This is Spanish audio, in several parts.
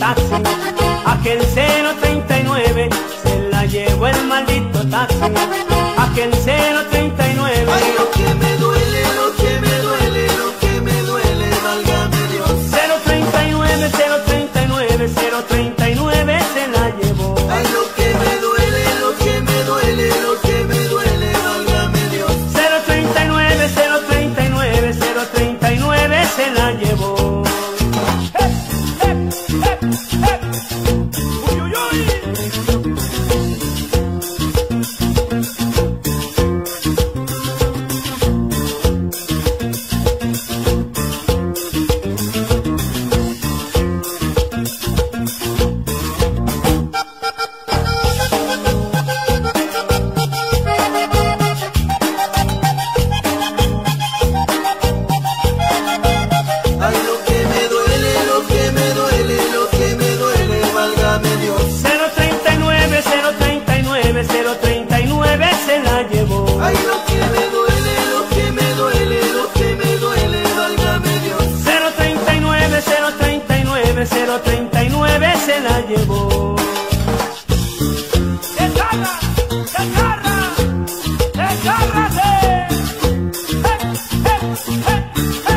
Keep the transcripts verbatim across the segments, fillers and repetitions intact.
taxi. Aquel cero treinta y nueve se la llevó el maldito taxi. Aquel cero treinta y nueve. Ay, lo que me duele, lo que me duele, lo que me duele, válgame Dios. Cero treinta y nueve, cero treinta y nueve, cero treinta y nueve se la llevó. Ay, lo que me duele, lo que me duele, lo que me duele, válgame Dios. Cero treinta y nueve, cero treinta y nueve, cero treinta y nueve se la llevó. cero treinta y nueve se la llevó. ¡Descarga! ¡Descarga! ¡Descárgate! ¡Eh! ¡Eh! ¡Eh!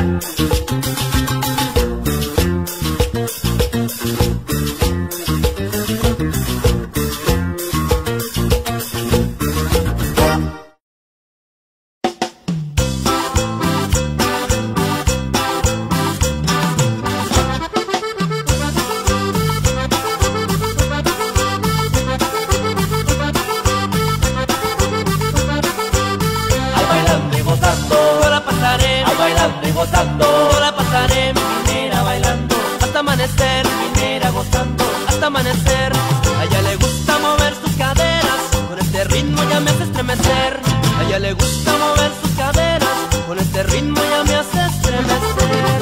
Yo la pasaré minera bailando hasta amanecer, minera gozando hasta amanecer. A ella le gusta mover sus caderas, con este ritmo ya me hace estremecer. A ella le gusta mover sus caderas, con este ritmo ya me hace estremecer.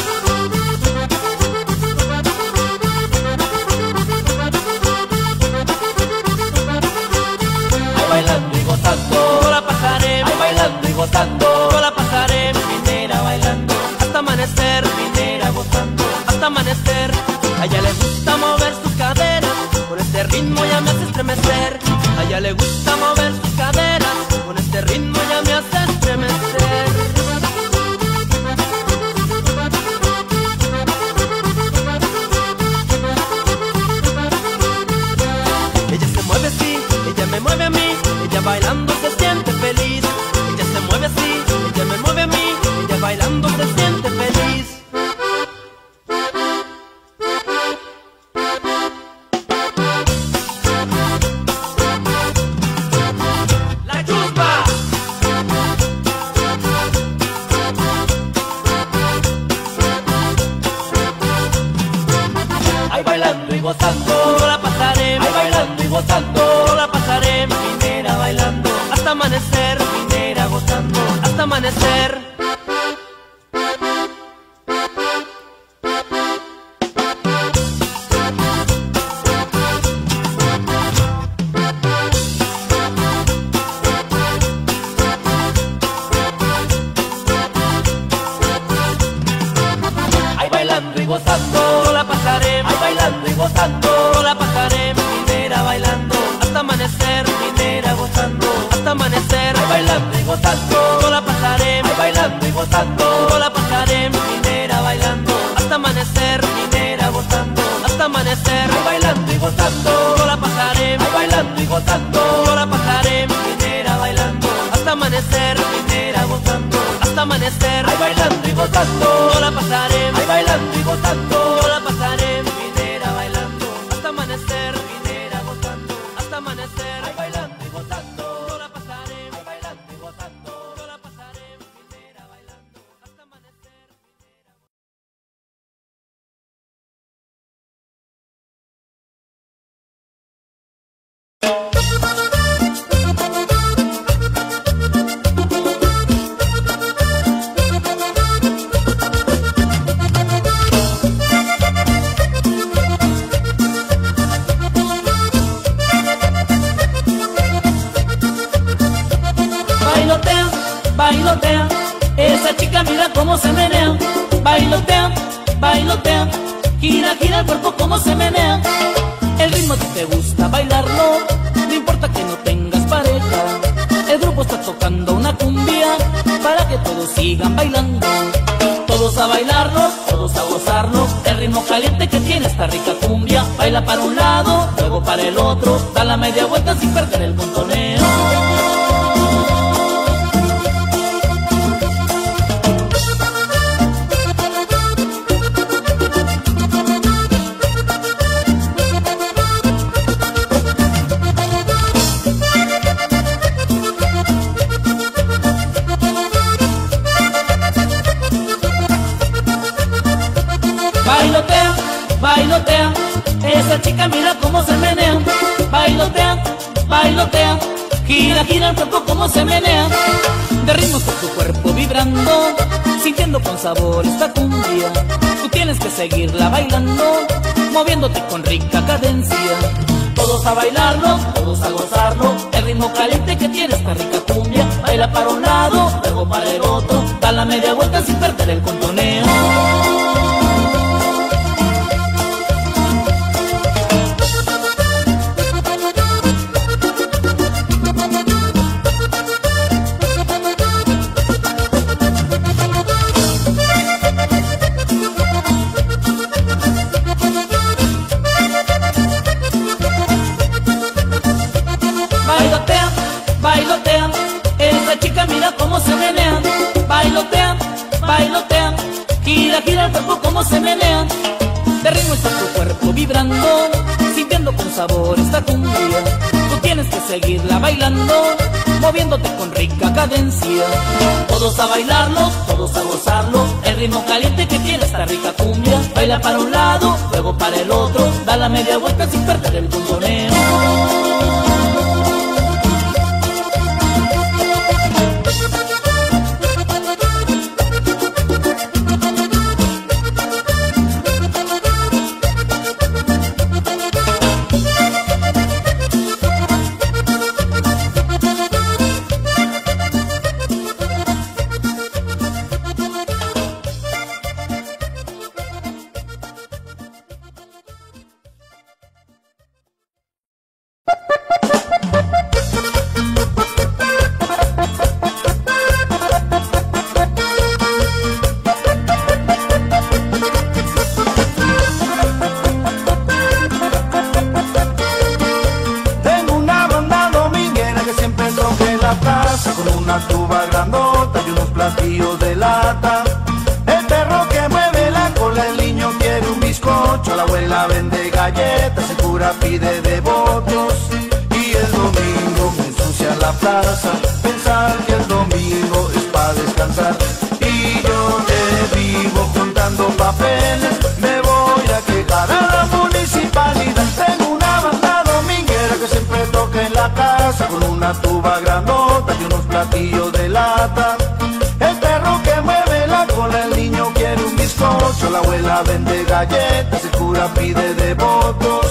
Ay, bailando y gozando, yo la pasaré. Ay, bailando y gozando, yo la pasaré. Bailando hasta amanecer, minera gozando hasta amanecer. A ella le gusta mover sus caderas, con este ritmo ya me hace estremecer. A ella le gusta mover sus caderas, con este ritmo ya me hace estremecer. Ella se mueve así, ella me mueve a mí, ella bailando se siente feliz. Ella se mueve así, ella me mueve a mí, bailando se siente feliz. La chuspa. Ay, bailando y gozando, yo la pasaré. Ay, bailando y gozando, yo la pasaré. Minera bailando hasta amanecer, minera gozando hasta amanecer. Gozando, yo la pasaré. Ay, bailando y gozando, yo la pasaré. Minera bailando hasta amanecer, minera gozando hasta amanecer. Ay, bailando y gozando, yo la pasaré. Ay, bailando y gozando, yo la pasaré. Minera bailando hasta amanecer, minera gozando hasta amanecer. Ay, bailando y gozando, yo la pasaré. Ay, bailando y gozando, yo la pasaré. Minera bailando hasta amanecer, minera gozando hasta amanecer. Ay, bailando y gozando, yo la pasaré. Ay, bailando y gozando, yo la pasaré. Minera bailando hasta amanecer, minera gozando hasta amanecer. Ay, bailando y gozando, yo la pasaré. Ay, bailando y gozando, yo la pasaré. Minera bailando hasta amanecer. Bailotea, esa chica mira cómo se menea. Bailotea, bailotea, gira, gira el cuerpo como se menea. El ritmo a ti te gusta bailarlo, no importa que no tengas pareja. El grupo está tocando una cumbia para que todos sigan bailando. Todos a bailarlo, todos a gozarlo, el ritmo caliente que tiene esta rica cumbia. Baila para un lado, luego para el otro, da la media vuelta sin perder el contoneo. Bailotea, bailotea, esa chica mira cómo se menea. Bailotea, bailotea, gira, gira el cuerpo como se menea. De ritmo está tu cuerpo vibrando, sintiendo con sabor esta cumbia. Tú tienes que seguirla bailando, moviéndote con rica cadencia. Todos a bailarlo, todos a gozarlo, el ritmo caliente que tiene esta rica cumbia. Baila para un lado, luego para el otro, da la media vuelta sin perder el contoneo. Bailotea, bailotea, esa chica mira cómo se menea. Bailotea, bailotea, gira, gira el cuerpo como se menea. De ritmo está tu cuerpo vibrando, sintiendo con sabor esta cumbia. Tú tienes que seguirla bailando, moviéndote con rica cadencia. Todos a bailarlo, todos a gozarlo, el ritmo caliente que tiene esta rica cumbia. Baila para un lado, luego para el otro, da la media vuelta sin perder el contoneo. Pide devotos y el domingo me ensucia la plaza. Pensar que el domingo es para descansar y yo que vivo juntando papeles me voy a quejar a la municipalidad. Tengo una banda dominguera que siempre toca en la casa con una tuba grandota y unos platillos de lata. El perro que mueve la cola, el niño quiere un bizcocho, la abuela vende galletas, el cura pide devotos.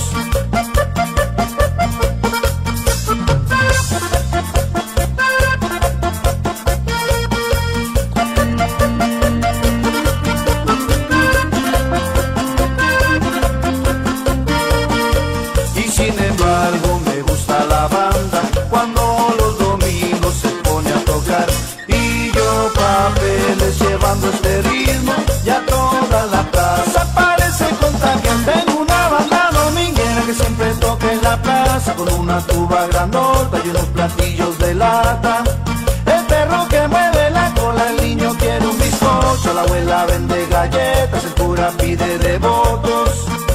Este ritmo ya toda la plaza parece contagiante. Tengo una banda dominguera que siempre toca en la plaza con una tuba grandota y unos platillos de lata. El perro que mueve la cola, el niño quiere un bizcocho, la abuela vende galletas, el cura pide devotos.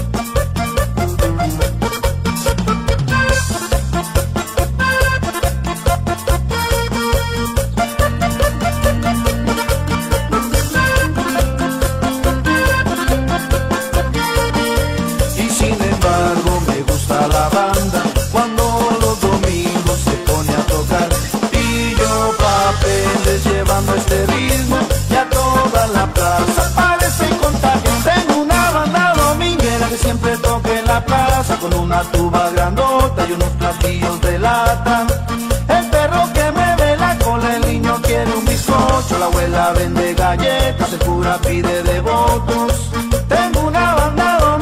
Este ritmo ya toda la plaza parece contagiante. Tengo una banda dominguera que siempre toca en la plaza con una tuba grandota y unos platillos de lata. El perro que mueve la cola, el niño quiere un bizcocho, la abuela vende galletas, el cura pide devotos. Tengo una banda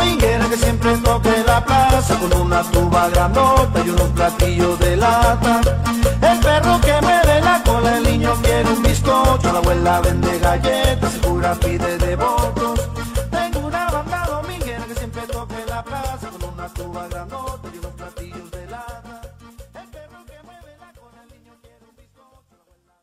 plaza con una tuba granota y unos platillos de lata. El perro que mueve la cola, el niño quiere un bizcocho, la abuela vende galletas, el cura pide devotos. Tengo una banda dominguera que siempre toca en la plaza con una tuba granota y unos platillos de lata. El perro que mueve la cola, el niño quiere un bizcocho, la abuela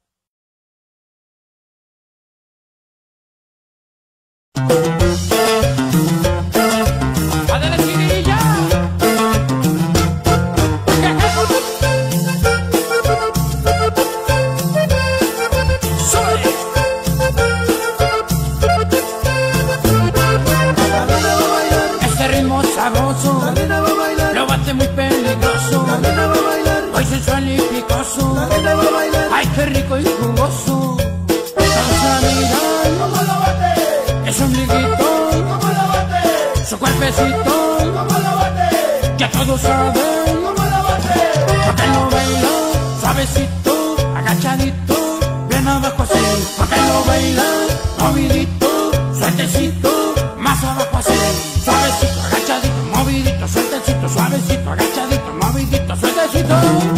lo bate muy peligroso, hoy sensual y picoso, ay qué rico y jugoso. Vamos a mirar cómo lo bate, es un liguito, cómo lo bate, su cuerpecito, cómo lo bate, ya todos saben cómo lo bate, porque lo baila suavecito, agachadito, bien abajo así, porque lo baila movidito, sueltecito, más abajo así, suavecito, agachadito, movidito, sueltecito, suavecito, agachadito, movidito, sueltecito.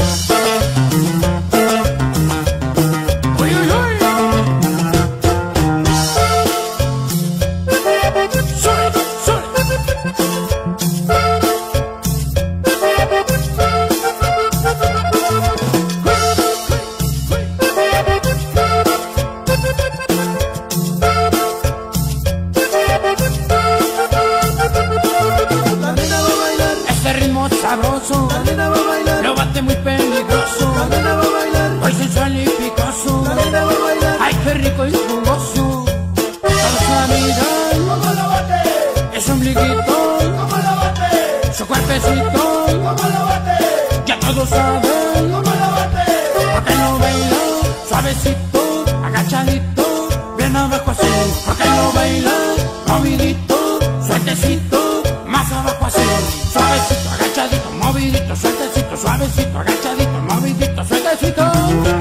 Uy, uy, uy. Sube, sube. Sabroso, la nena va a bailar, lo bate muy peligroso, la nena va a bailar, hoy sensual y picoso, la nena va a bailar, ay qué rico y jugoso. Vamos a mirar cómo lo bate, es un liguito, cómo lo bate, su cuerpecito, cómo lo bate, ya todos saben cómo lo bate, porque lo baila suavecito, agachadito, bien abajo así, porque lo baila movidito, sueltecito, más abajo así, suavecito, agachadito, movidito, sueltecito, suavecito, agachadito, movidito, sueltecito.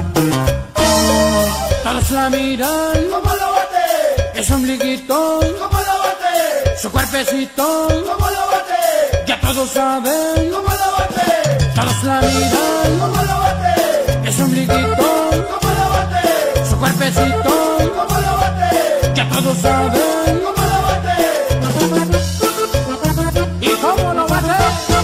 Todos la miran, ¿cómo lo bate? Es un liguito, ¿cómo lo bate? Su cuerpecito, ¿cómo lo bate? Ya todos saben, ¿cómo lo bate? Todos la miran, ¿cómo lo bate? Es un liguito, ¿cómo lo bate? Su cuerpecito, ¿cómo lo bate? Ya todos saben, ¿cómo lo bate? ¿Y cómo lo bate?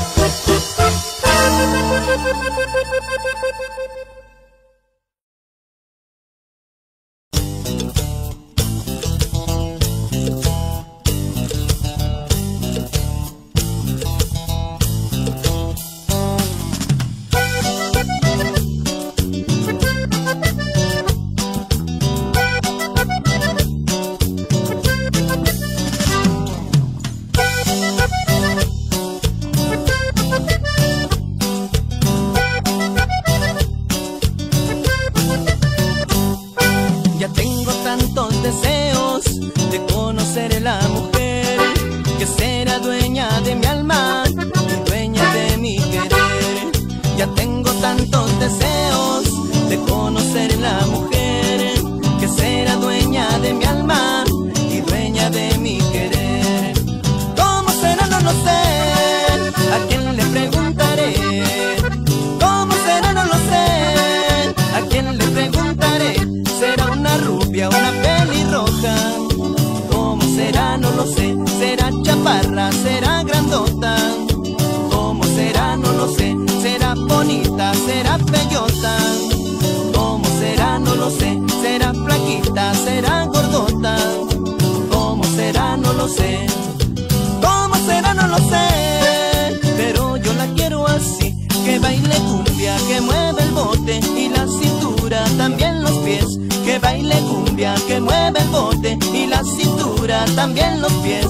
También los pies.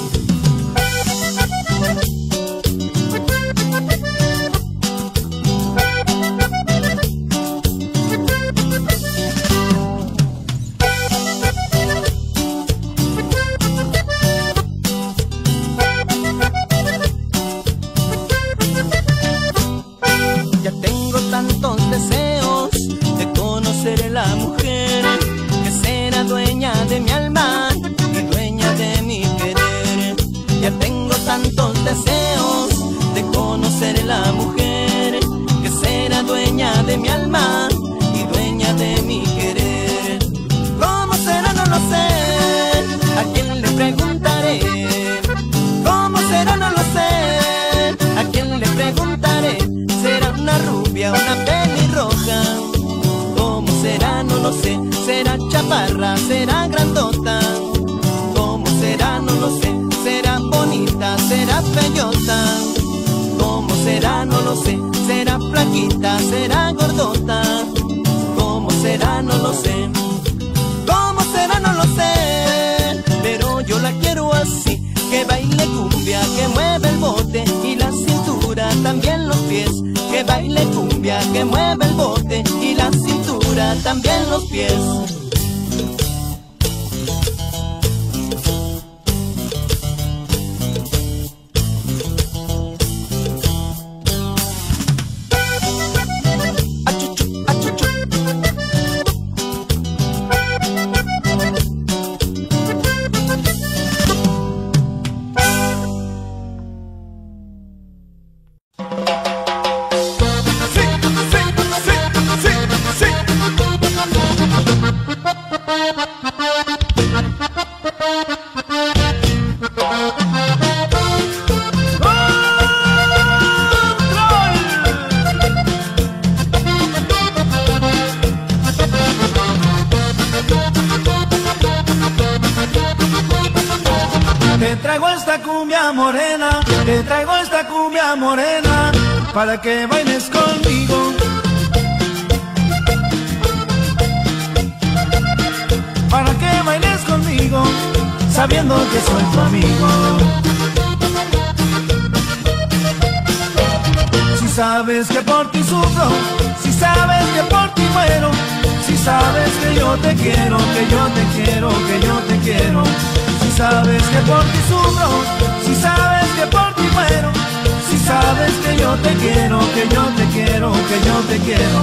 Ya tengo tantos deseos de conocer a la mujer que será dueña de mi alma y dueña de mi querer. Ya tengo tantos deseos conoceré la mujer que será dueña de mi alma y dueña de mi querer. ¿Cómo será? No lo sé, ¿a quién le preguntaré? ¿Cómo será? No lo sé, ¿a quién le preguntaré? ¿Será una rubia, una pelirroja? ¿Cómo será? No lo sé, ¿será chaparra, será grandota? ¿Cómo será? No lo sé, ¿será bonita, será bellota? ¿Cómo será? No lo sé, ¿será flaquita, será gordota? ¿Cómo será? No lo sé. ¿Cómo será? No lo sé, pero yo la quiero así, que baile cumbia, que mueve el bote y la cintura, también los pies. Que baile cumbia, que mueve el bote y la cintura, también los pies. Te traigo esta cumbia morena, te traigo esta cumbia morena, para que bailes conmigo. Para que bailes conmigo, sabiendo que soy tu amigo. Si sabes que por ti sufro, si sabes que por ti muero, si sabes que yo te quiero, que yo te quiero, que yo te quiero. Si sabes que por ti sufro, si sabes que por ti muero, si sabes que yo te quiero, que yo te quiero, que yo te quiero.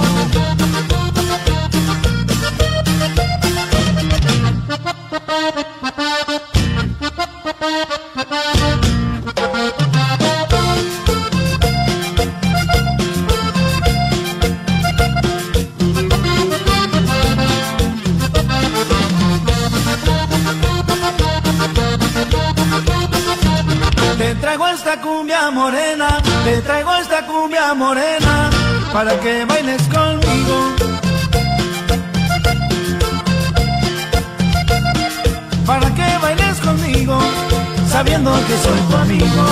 Te traigo esta cumbia morena, te traigo esta cumbia morena, para que bailes conmigo. Para que bailes conmigo, sabiendo que soy tu amigo.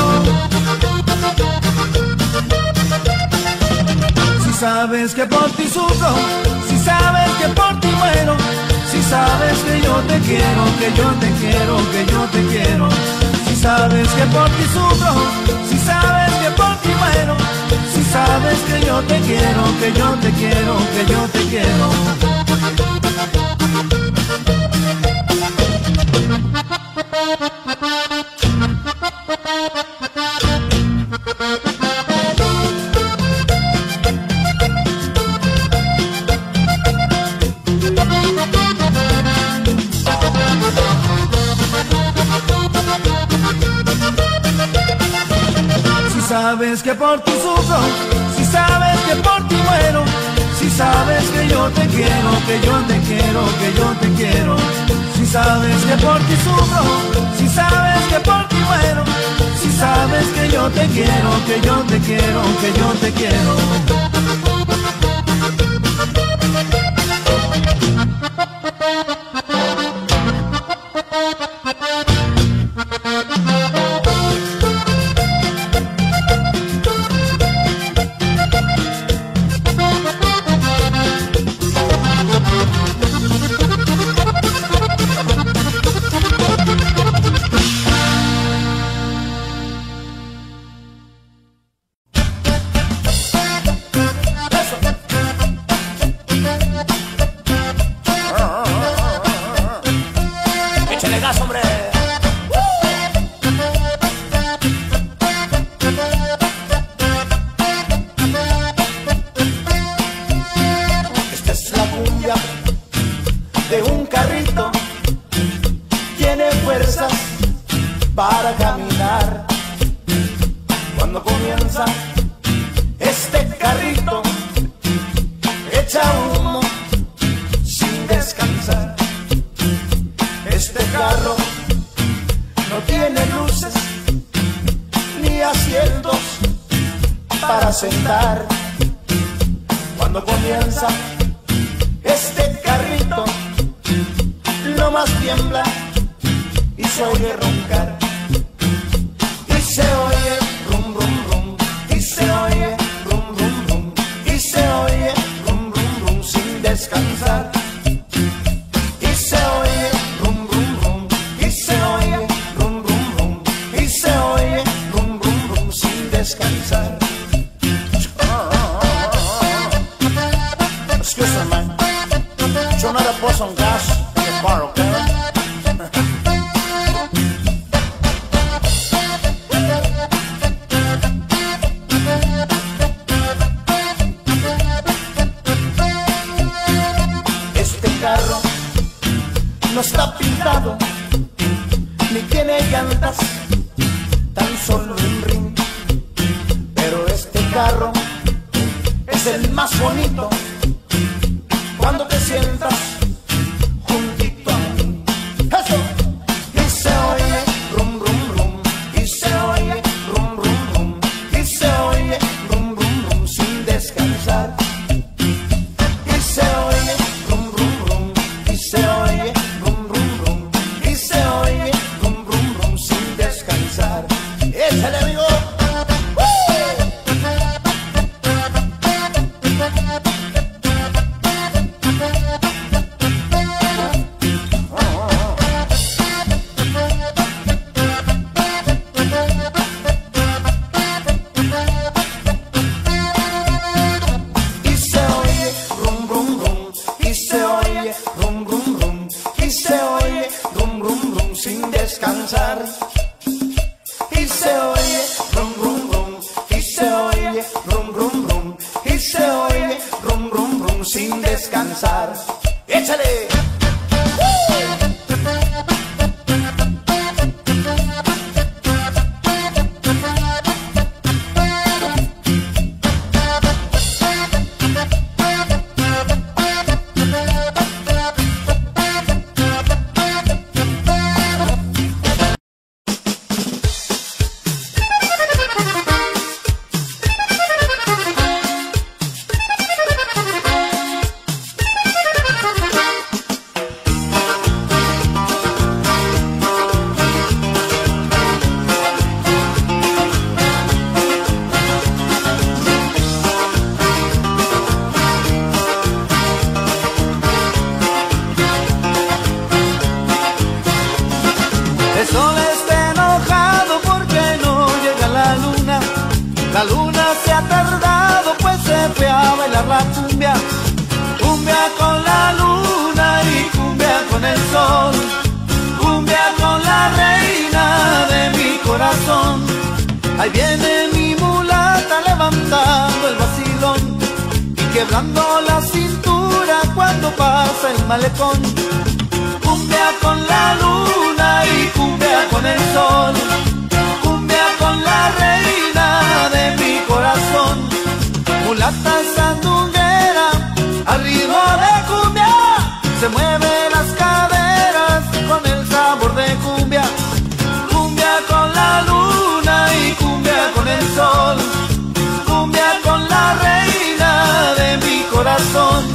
Si sabes que por ti sufro, si sabes que por ti muero, si sabes que yo te quiero, que yo te quiero, que yo te quiero. Si sabes que por ti sufro, si sabes que por ti muero, si sabes que yo te quiero, que yo te quiero, que yo te quiero. Si sabes que por ti sufro, si sabes que por ti muero, si sabes que yo te quiero, que yo te quiero, que yo te quiero. Si sabes que por ti sufro, si sabes que por ti muero, si sabes que yo te quiero, que yo te quiero, que yo te quiero. asientos para sentar. Cuando comienza este carrito, no más tiembla y se oye roncar. Y se oye rum rum rum, y se oye rum rum rum, y se oye rum rum rum sin descansar. Y se oye rum rum rum, y se oye rum rum rum, y se oye rum rum rum sin descansar. Excuse me, man. Yo no le puedo some gas in the bar, okay? No está pintado, ni tiene llantas, tan solo un ring. Pero este carro es el más bonito cuando te sientas juntito a mí. ¡Eso! Y se oye rum rum rum, y se oye rum rum rum, y se oye rum rum rum sin descansar. Y se oye rum rum rum, y se oye échale, amigo. Y se oye rum rum rum, y se oye rum rum rum, y se oye rum rum rum sin descansar. Y se oye rum rum rum, y se oye rum rum rum, y se oye rum rum rum sin descansar. ¡Échale! El sol está enojado porque no llega la luna. La luna se ha tardado pues se fue a bailar la cumbia. Cumbia con la luna y cumbia con el sol. Cumbia con la reina de mi corazón. Ahí viene mi mulata levantando el vacilón y quebrando la cintura cuando pasa el malecón. Cumbia con la luna y cumbia con el sol. Cumbia con la reina de mi corazón. Mulata sandunguera, al ritmo de cumbia, se mueve las caderas con el sabor de cumbia. Cumbia con la luna y cumbia con el sol. Cumbia con la reina de mi corazón.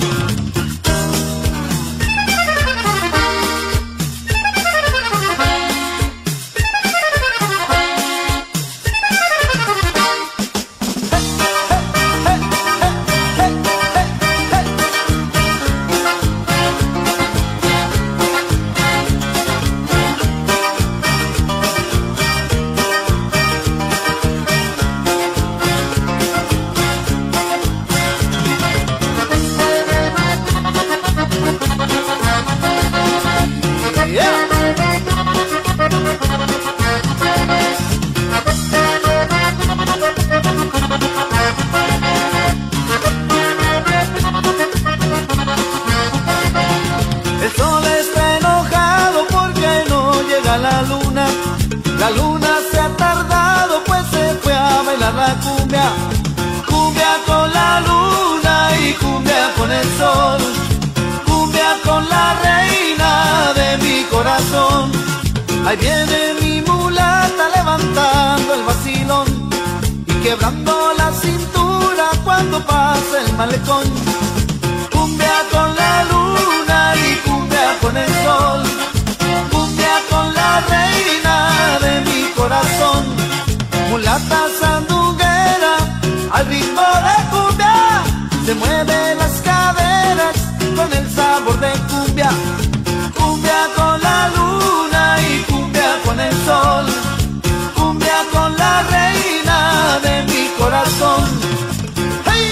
La luna se ha tardado pues se fue a bailar la cumbia. Cumbia con la luna y cumbia con el sol. Cumbia con la reina de mi corazón. Ahí viene mi mulata levantando el vacilón quebrando la cintura cuando pasa el malecón. Cumbia con la luna y cumbia con el sol, cumbia con la reina de mi corazón. Mulata sandunguera, al ritmo de cumbia, se mueven las caderas con el sabor de cumbia. Cumbia con la luna y cumbia con el sol, cumbia con la reina de mi corazón. ¡Hey!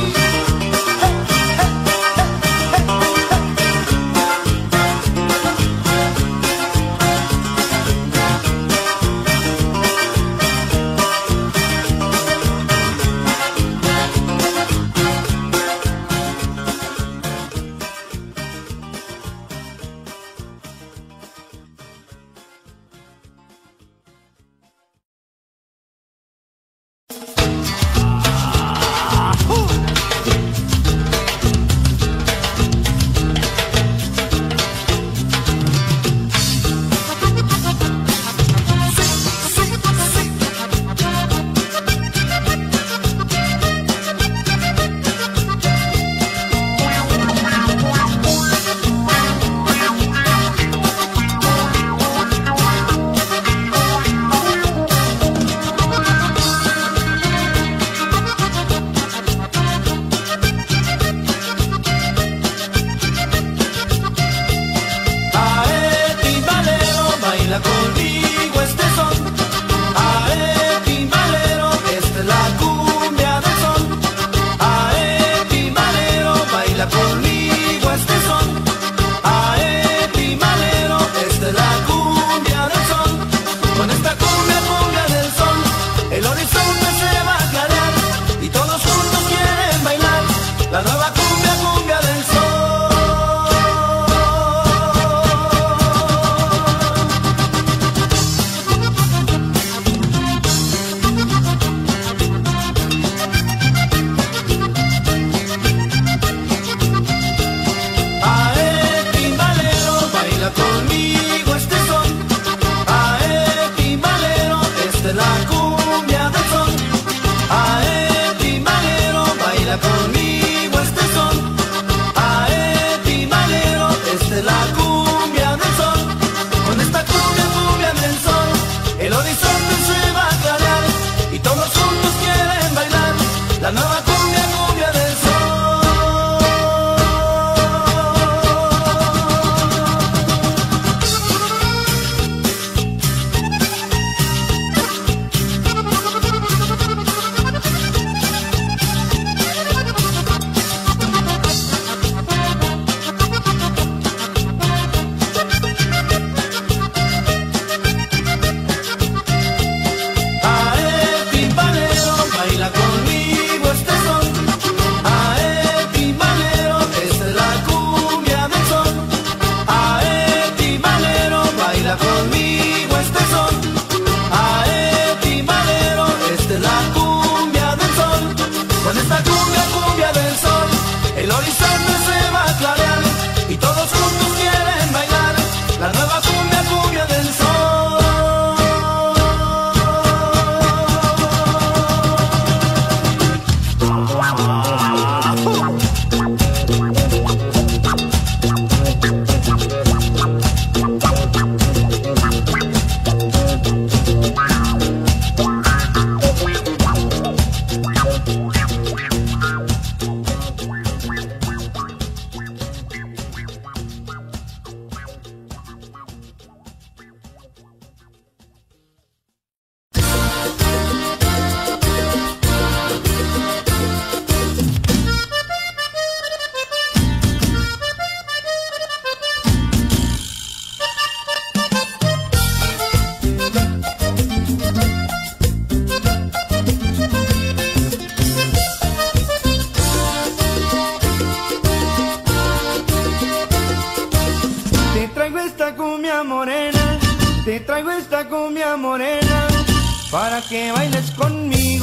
Te traigo esta cumbia morena para que bailes conmigo.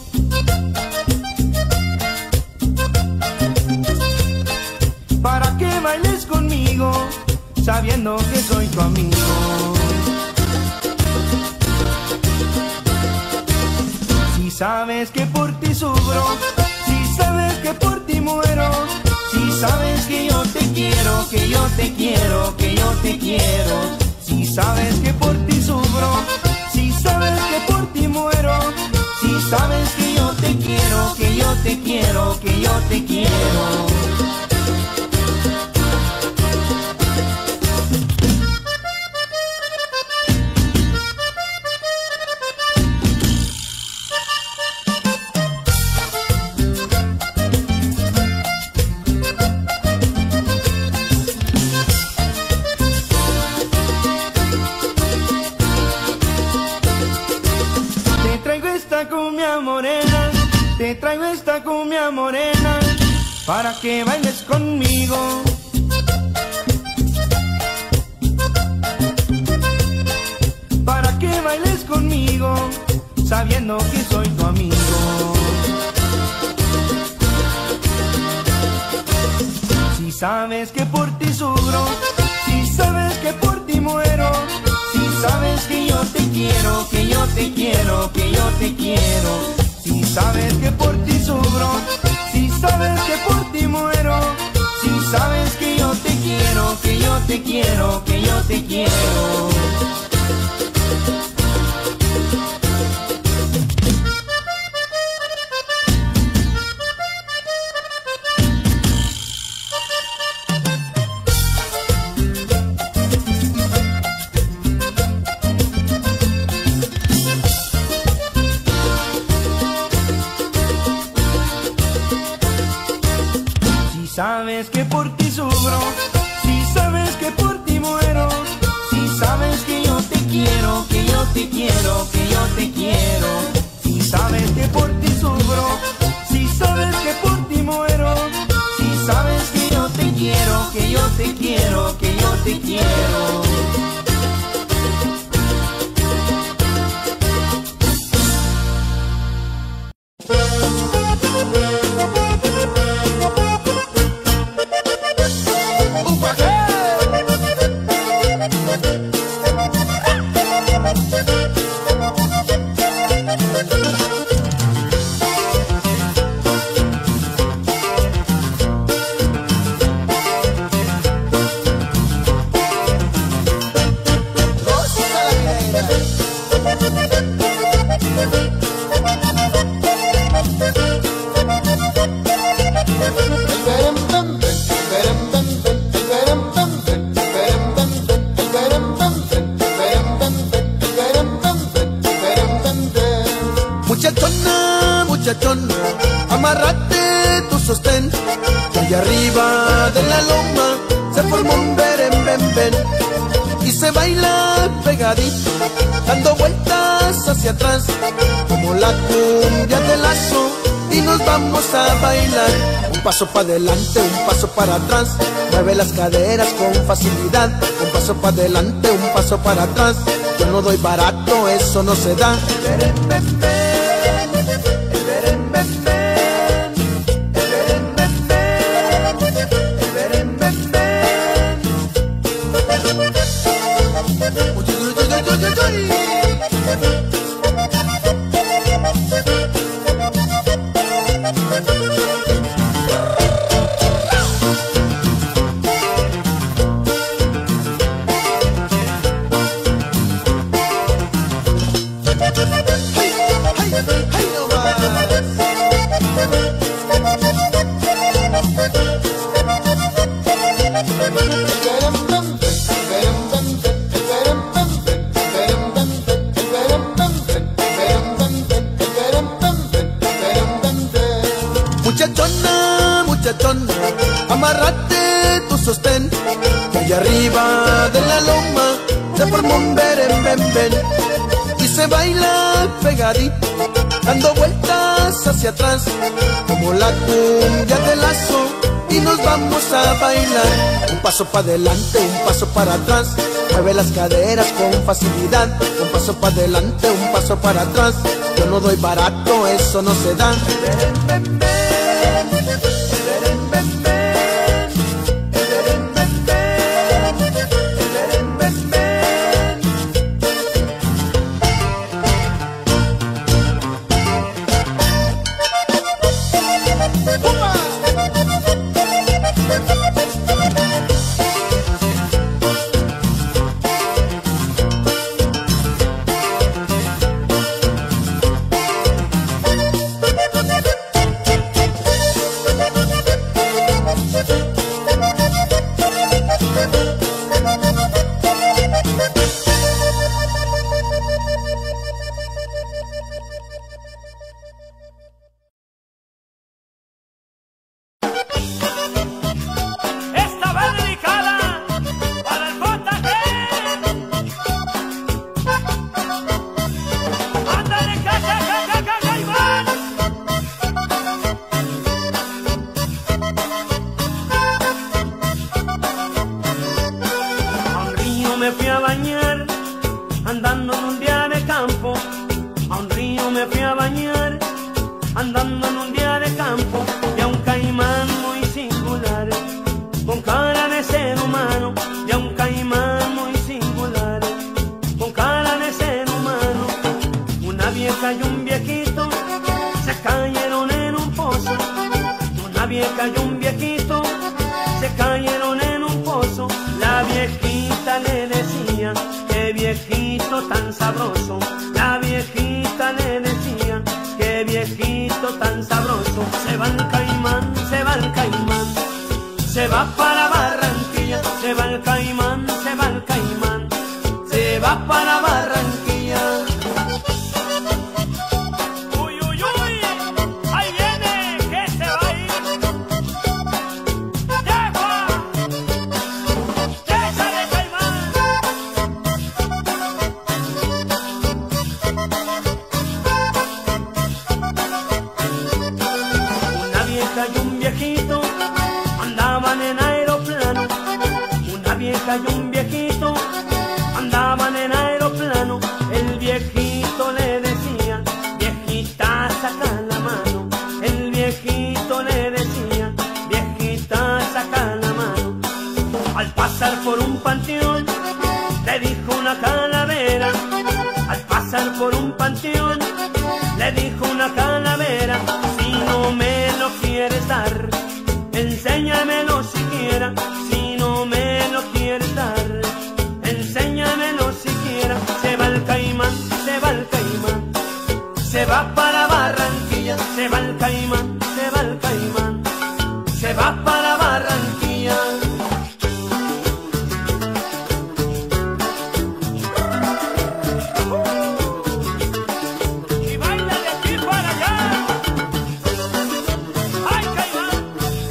Para que bailes conmigo, sabiendo que soy tu amigo. Si Si sabes que por ti sufro, si sabes que por ti muero, si sabes que yo te quiero, que yo te quiero, que yo te quiero. Si sabes que por ti sufro, si sabes que por ti muero, si sabes que yo te quiero, que yo te quiero, que yo te quiero. Te traigo esta cumbia morena para que bailes conmigo. Para que bailes conmigo, sabiendo que soy tu amigo. Si sabes que por ti sufro, si sabes que por ti muero, si sabes que yo te quiero, que yo te quiero, que yo te quiero. Si sabes que por ti sufro, si sabes que por ti muero, si sabes que yo te quiero, que yo te quiero, que yo te quiero. Sabes que por ti sufro, si sabes que por ti muero, si sabes que yo te quiero, que yo te quiero, que yo te quiero. Si sabes que por ti sufro, si sabes que por ti muero, si sabes que yo te quiero, que yo te quiero, que yo te quiero. Muchachona, muchachona, amárrate tu sostén, que allá arriba de la loma se formó un beren, ben, ben, y se baila pegadito, dando vueltas hacia atrás, como la cumbia de lazo, y nos vamos a bailar. Un paso para adelante, un paso para atrás, mueve las caderas con facilidad. Un paso para adelante, un paso para atrás, yo no doy barato, eso no se da. Beren, ben, ben. Muchachona, muchachona, amárrate tu sostén, que allá arriba de la loma se formó un beren, ben, ben, y se baila pegadito, dando vueltas hacia atrás, como la cumbia de lazo, y nos vamos a bailar. Un paso para adelante, un paso para atrás, mueve las caderas con facilidad. Un paso para adelante, un paso para atrás, yo no doy barato, eso no se da. Beren, ben, ben. andando en un día de campo, y a un caimán muy singular, con cara de ser humano, y a un caimán muy singular, con cara de ser humano. Una vieja y un viejito se cayeron en un pozo, una vieja y un viejito se cayeron en un pozo. La viejita le decía, qué viejito tan sabroso. La viejita le decía, qué viejito tan sabroso. Se va el caimán, se va el caimán, se va para Barranquilla. Se va el caimán, se va el caimán, se va para Barranquilla. Uy, uy, uy, ahí viene, que se va a ir. ¡Deja! ¡Déjale, caimán! Una vieja y un viejito andaban en aeroplano, una vieja y un viejito andaban en aeroplano. El viejito le decía, viejita saca la mano. El viejito le decía, viejita saca la mano. Al pasar por un panteón le dijo una calavera, al pasar por un panteón le dijo una calavera, si no me lo quieres dar, enséñamelo siquiera. Si no me lo quieres dar, enséñamelo siquiera. Se va el caimán, se va el caimán, se va para Barranquilla. Se va el caimán, se va el caimán, se va para Barranquilla. Y baila de aquí para allá. ¡Ay, caimán!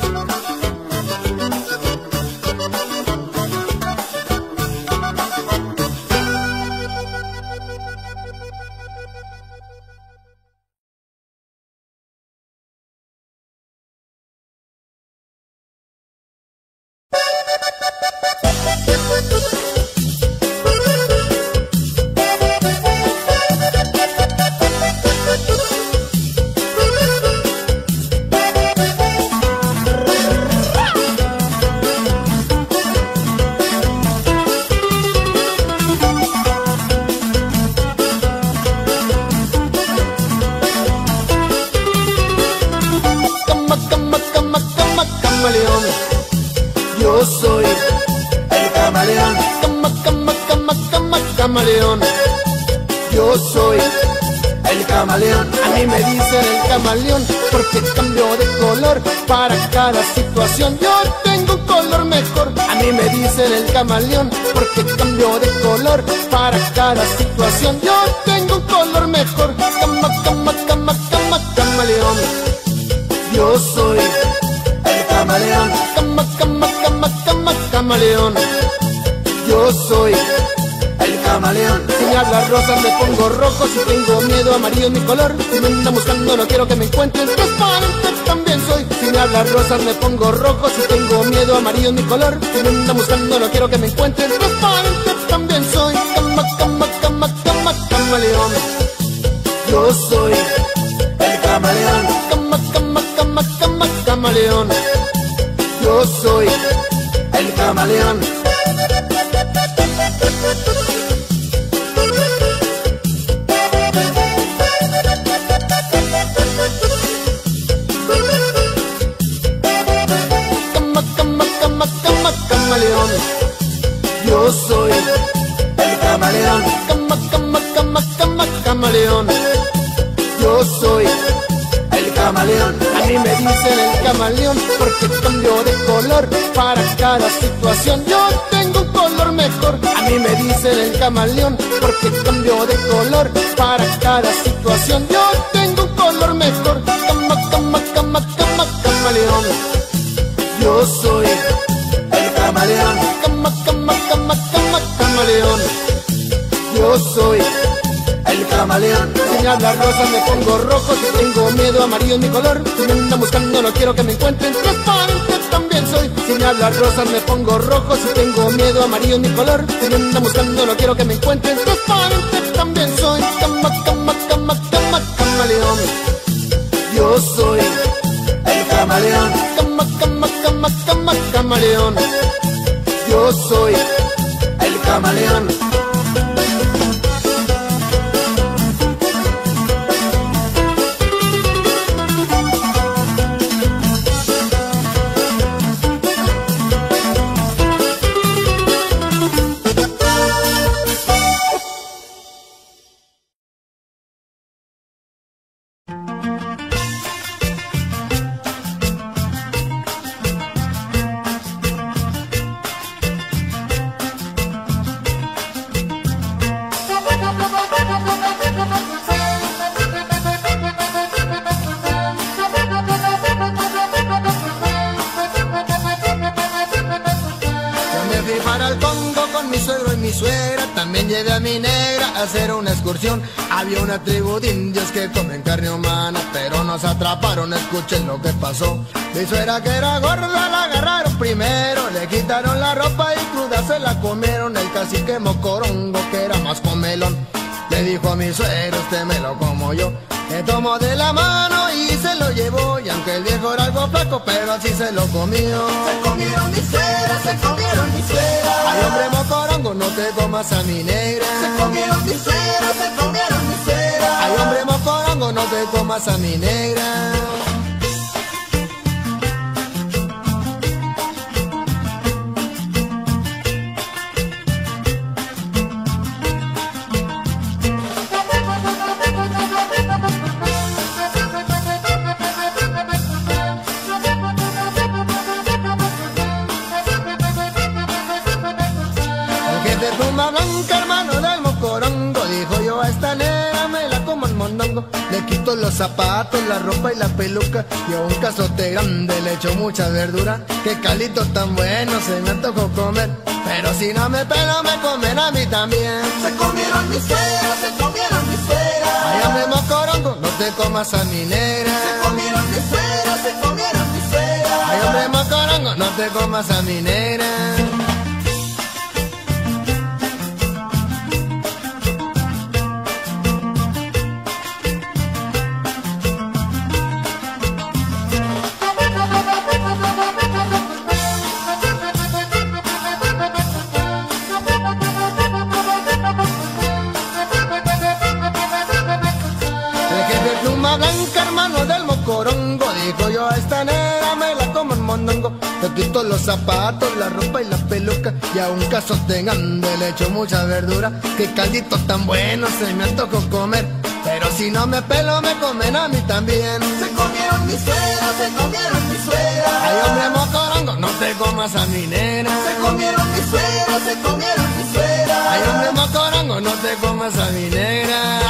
Cama, cama, cama, cama, camaleón. Yo soy el camaleón. Cama, cama, cama, cama, camaleón. Yo soy el camaleón. A mí me dicen el camaleón porque cambio de color para cada situación. Yo tengo un color mejor. A mí me dicen el camaleón porque cambio de color para cada situación. Yo tengo un color mejor. Cama, cama, cama, cama, camaleón. Yo soy el camaleón. Cama, cama, cama, cama, camaleón. Yo soy el camaleón. Si me hablas rosa me pongo rojo. Si tengo miedo amarillo es mi color. Si me andan buscando no quiero que me encuentren. Transparente también soy. Si me hablas rosa me pongo rojo. Si tengo miedo amarillo es mi color. Si me andan buscando no quiero que me encuentren. Transparente también soy. Cama, cama, cama, cama, camaleón. Yo soy el camaleón. Cama, cama, cama, cama, camaleón. Yo soy el camaleón. Cama, cama, cama, cama, camaleón. Yo soy el camaleón. Cama, cama, cama, cama, camaleón. Yo soy el camaleón. A mí me dicen el camaleón porque cambio de color para cada situación. Yo tengo un color mejor. A mí me dicen el camaleón porque cambio de color para cada situación. Yo tengo un color mejor. Cama, cama, cama, cama, camaleón. Yo soy el camaleón. Cama, cama, cama, cama, camaleón. Yo soy el camaleón. Si me hablas rosa me pongo rojo. Si tengo miedo amarillo es mi color. Si me andan buscando no quiero que me encuentren. Transparente también soy. Si me hablas rosa me pongo rojo. Si tengo miedo amarillo es mi color. Si me andan buscando no quiero que me encuentren. Transparente también soy. Cama, cama, cama, cama, camaleón. Yo soy el camaleón, cama, cama, cama, cama, camaleón. Yo soy el camaleón. Hacer una excursión, había una tribu de indios que comen carne humana, pero nos atraparon, escuchen lo que pasó. Mi suegra que era gorda la agarraron primero, le quitaron la ropa y cruda se la comieron. El cacique Mocorongo, que era más comelón, le dijo a mi suegra, usted me lo como yo. Me tomó de la mano y se lo llevó, y aunque el viejo era algo flaco, pero así se lo comió. Se comieron mi suegra, se comieron mi suegra. Ay, hombre Mocorongo, no te comas a mi negra. Se comieron mi suegra, se comieron mi suegra. Ay, hombre Mocorongo, no te comas a mi negra. Blanca, hermano del Mocorongo, dijo yo a esta negra me la como en mondongo. Le quito los zapatos, la ropa y la peluca, y a un cazote grande le echo mucha verdura. Qué caldito tan bueno se me antojó comer, pero si no me pelo me comen a mí también. Se comieron mi suegra, se comieron mi suegra. Ay, hombre Mocorongo, no te comas a mi negra. Se comieron mi suegra, se comieron mi suegra. Ay, hombre Mocorongo, no te comas a mi negra. Blanca, hermano del Mocorongo, dijo yo a esta negra me la como en mondongo. Le quito los zapatos, la ropa y la peluca, y a un cazote grande le echo mucha verdura. Qué caldito tan bueno se me antojó comer, pero si no me pelo me comen a mí también. Se comieron mi suegra, se comieron mi suegra. Ay, hombre Mocorongo, no te comas a mi negra. Se comieron mi suegra, se comieron mi suegra. Ay, hombre Mocorongo, no te comas a mi negra.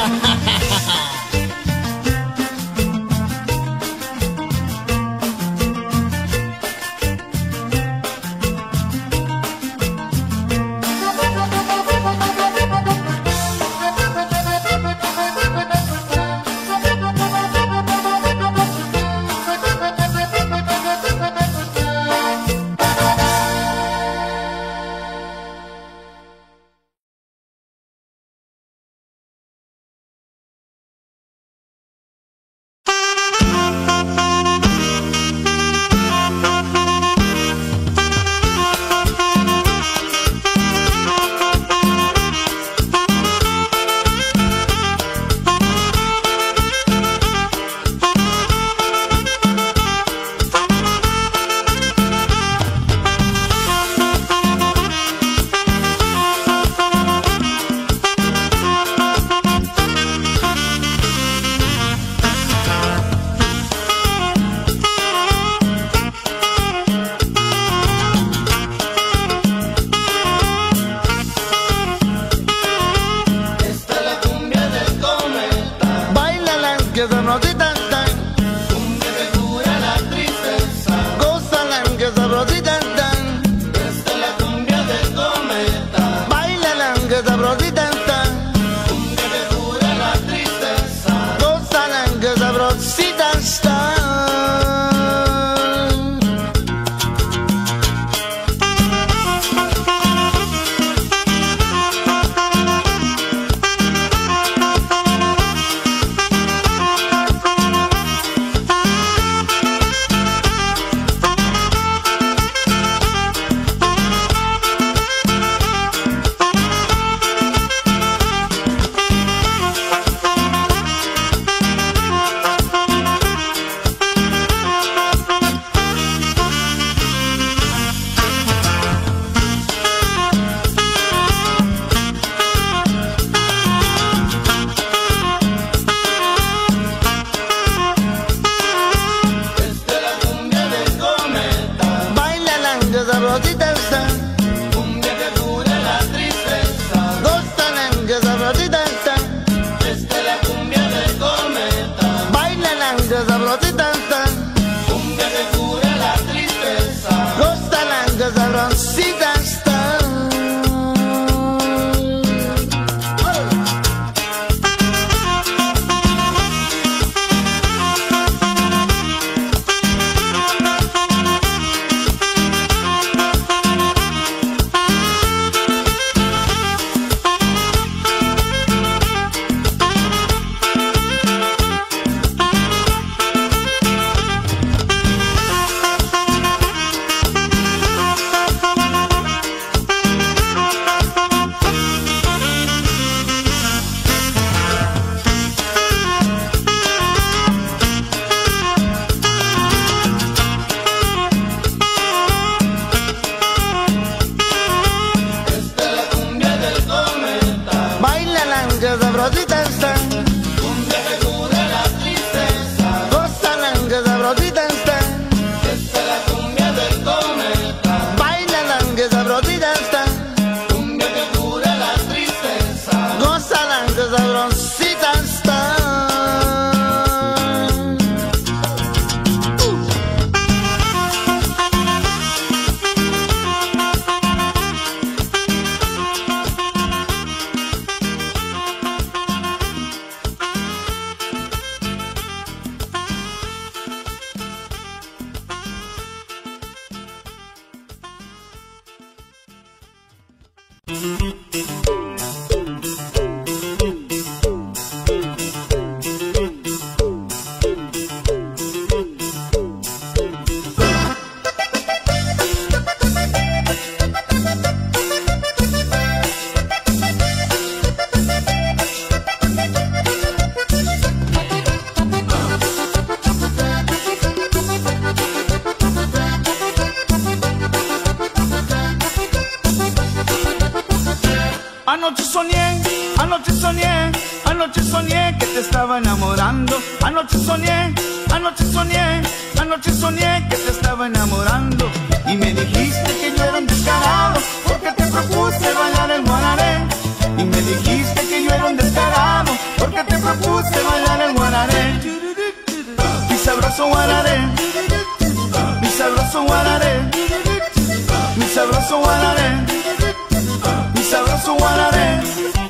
Anoche soñé, anoche soñé, anoche soñé que te estaba enamorando. Anoche soñé, anoche soñé, anoche soñé que te estaba enamorando. Y me dijiste que yo era un descarado porque te propuse bailar el guararé. Y me dijiste que yo era un descarado porque te propuse bailar el guararé. Mi sabroso guararé, mi sabroso guararé, mi sabroso guararé, mi sabroso guararé.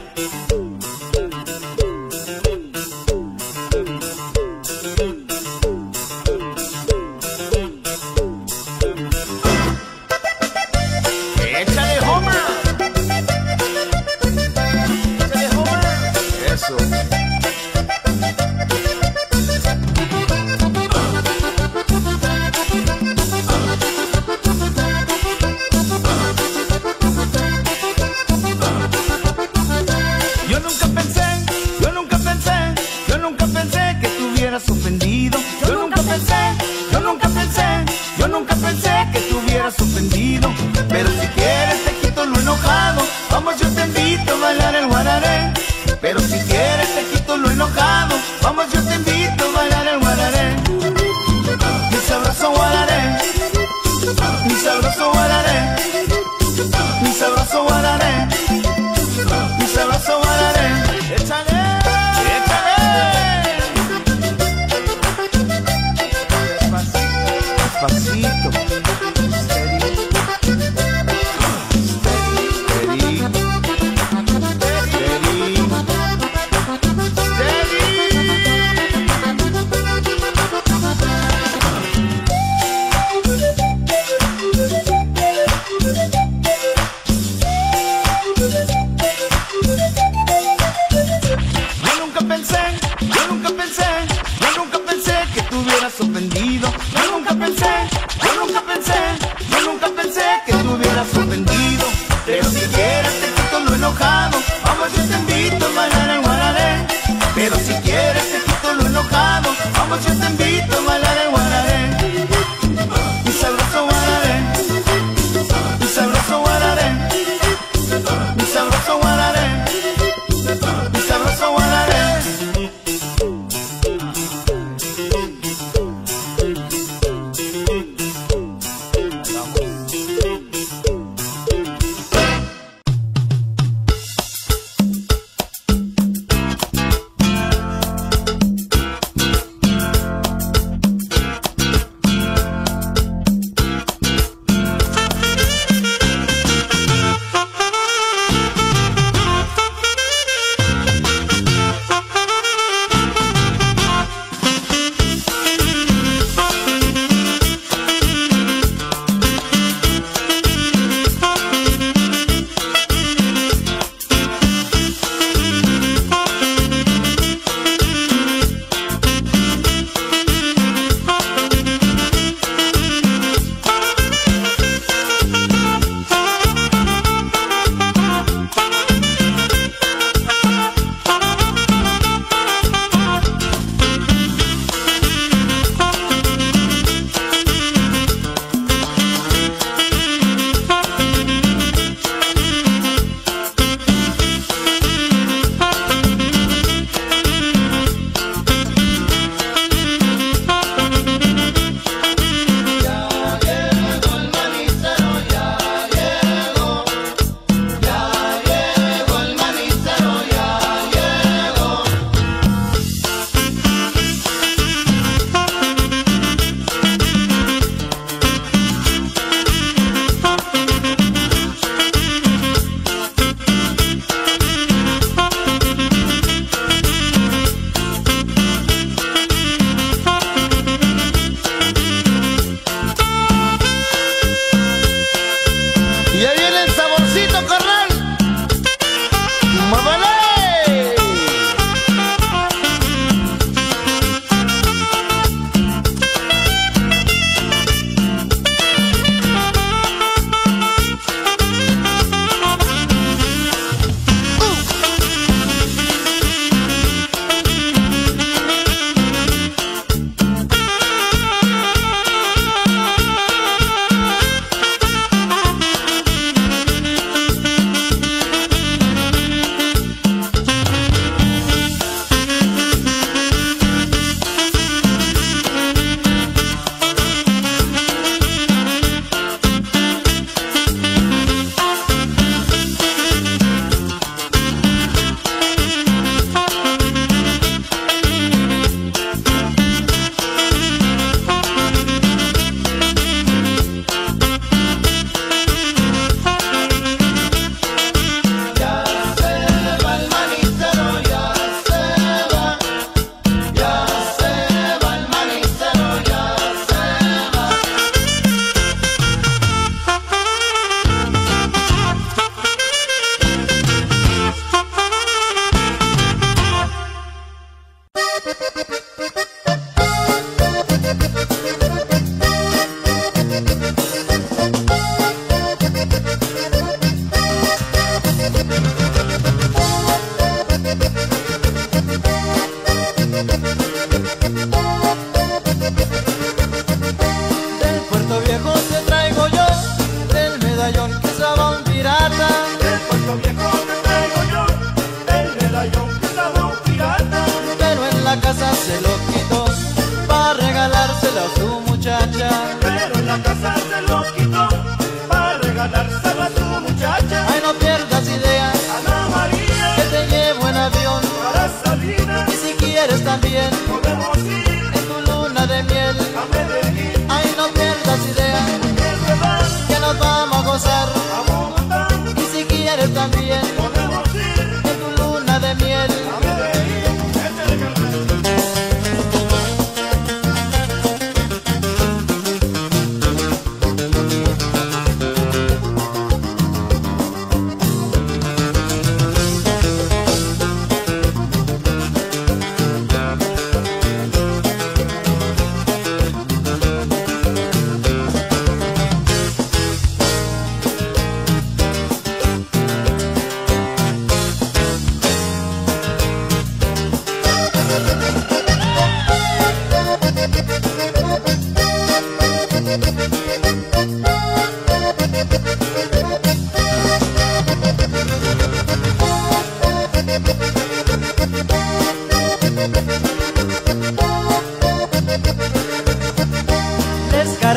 Échale Homer, échale Homer, eso. Yo nunca pensé, yo nunca pensé, yo nunca pensé que te hubieras ofendido. Yo nunca pensé, yo nunca pensé, yo nunca pensé que te hubieras ofendido. Pero si quieres te quito lo enojado, vamos yo te invito a bailar el guararé. Pero si quieres te quito lo enojado, vamos yo te invito a bailar el guararé. Mi sabroso guararé, mi sabroso guararé, mi sabroso guararé, mi sabroso guararé. Échale, échale. Despacito, despacito. Steady, steady, Yo nunca pensé, yo nunca pensé, yo nunca pensé que te hubieras ofendido. Yo nunca pensé, yo nunca pensé, yo nunca pensé que te hubieras ofendido. Pero si quieres te quito lo enojado, vamos yo te invito a bailar el guararé. Pero si quieres te quito lo enojado, vamos yo te invito a bailar el guararé. Mi sabroso guararé, mi sabroso guararé, mi sabroso guararé, mi sabroso guararé.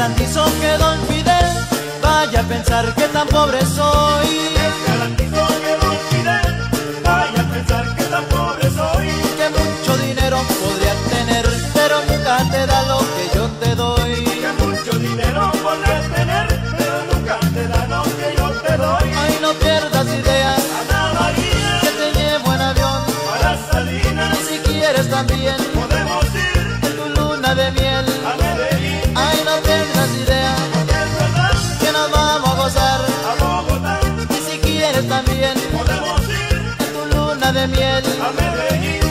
garantizo que don Fidel vaya a pensar que tan pobre soy. Les garantizo que don Fidel vaya a pensar que tan pobre soy. Que mucho dinero podría tener, pero nunca te da lo que yo te doy. Que mucho dinero podrás tener, pero nunca te da lo que yo te doy. Ay, no pierdas idea, Ana María, que te llevo en avión. para Salinas, Y si quieres también, podemos ir en tu luna de miel. a Medellín. Ay, no pierdas idea, Es verdad, que nos vamos a gozar. a Bogotá, Y si quieres también, podemos ir en tu luna de miel. a Medellín.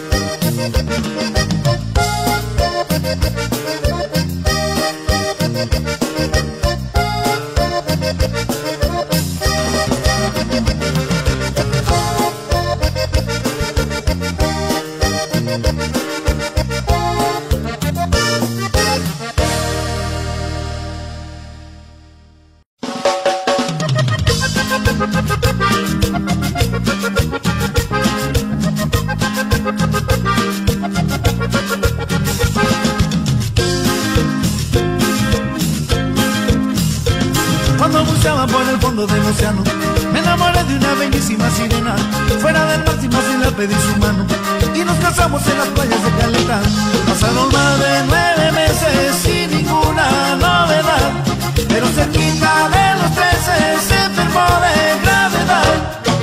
Cuando buceaba por el fondo del océano, me enamoré de una bellísima sirena. Fuera del mar sin más y le pedí su mano, y nos casamos en las playas de Caleta. Pasaron más de nueve meses sin ninguna novedad, pero cerquita de los trece se enfermó de gravedad.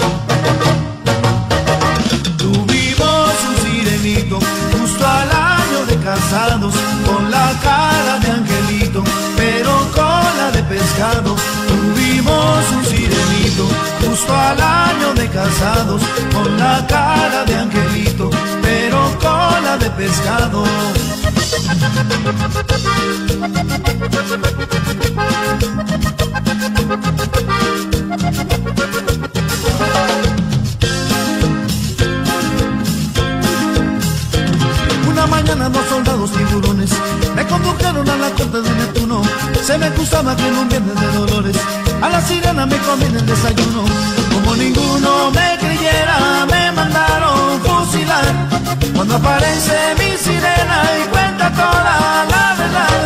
Tuvimos un sirenito justo al año de casados, con la cara de angelito, pero cola de pescado. Tuvimos un sirenito justo al año de casados, con la cara de angelito, pero cola de pescado. Una mañana dos soldados tiburones me condujeron a la corte de Neptuno. Se me acusaba que en un viernes de dolores a la sirena me comí en el desayuno. Como ninguno me creyera, me mandaron fusilar. Cuando aparece mi sirena y cuenta toda la verdad.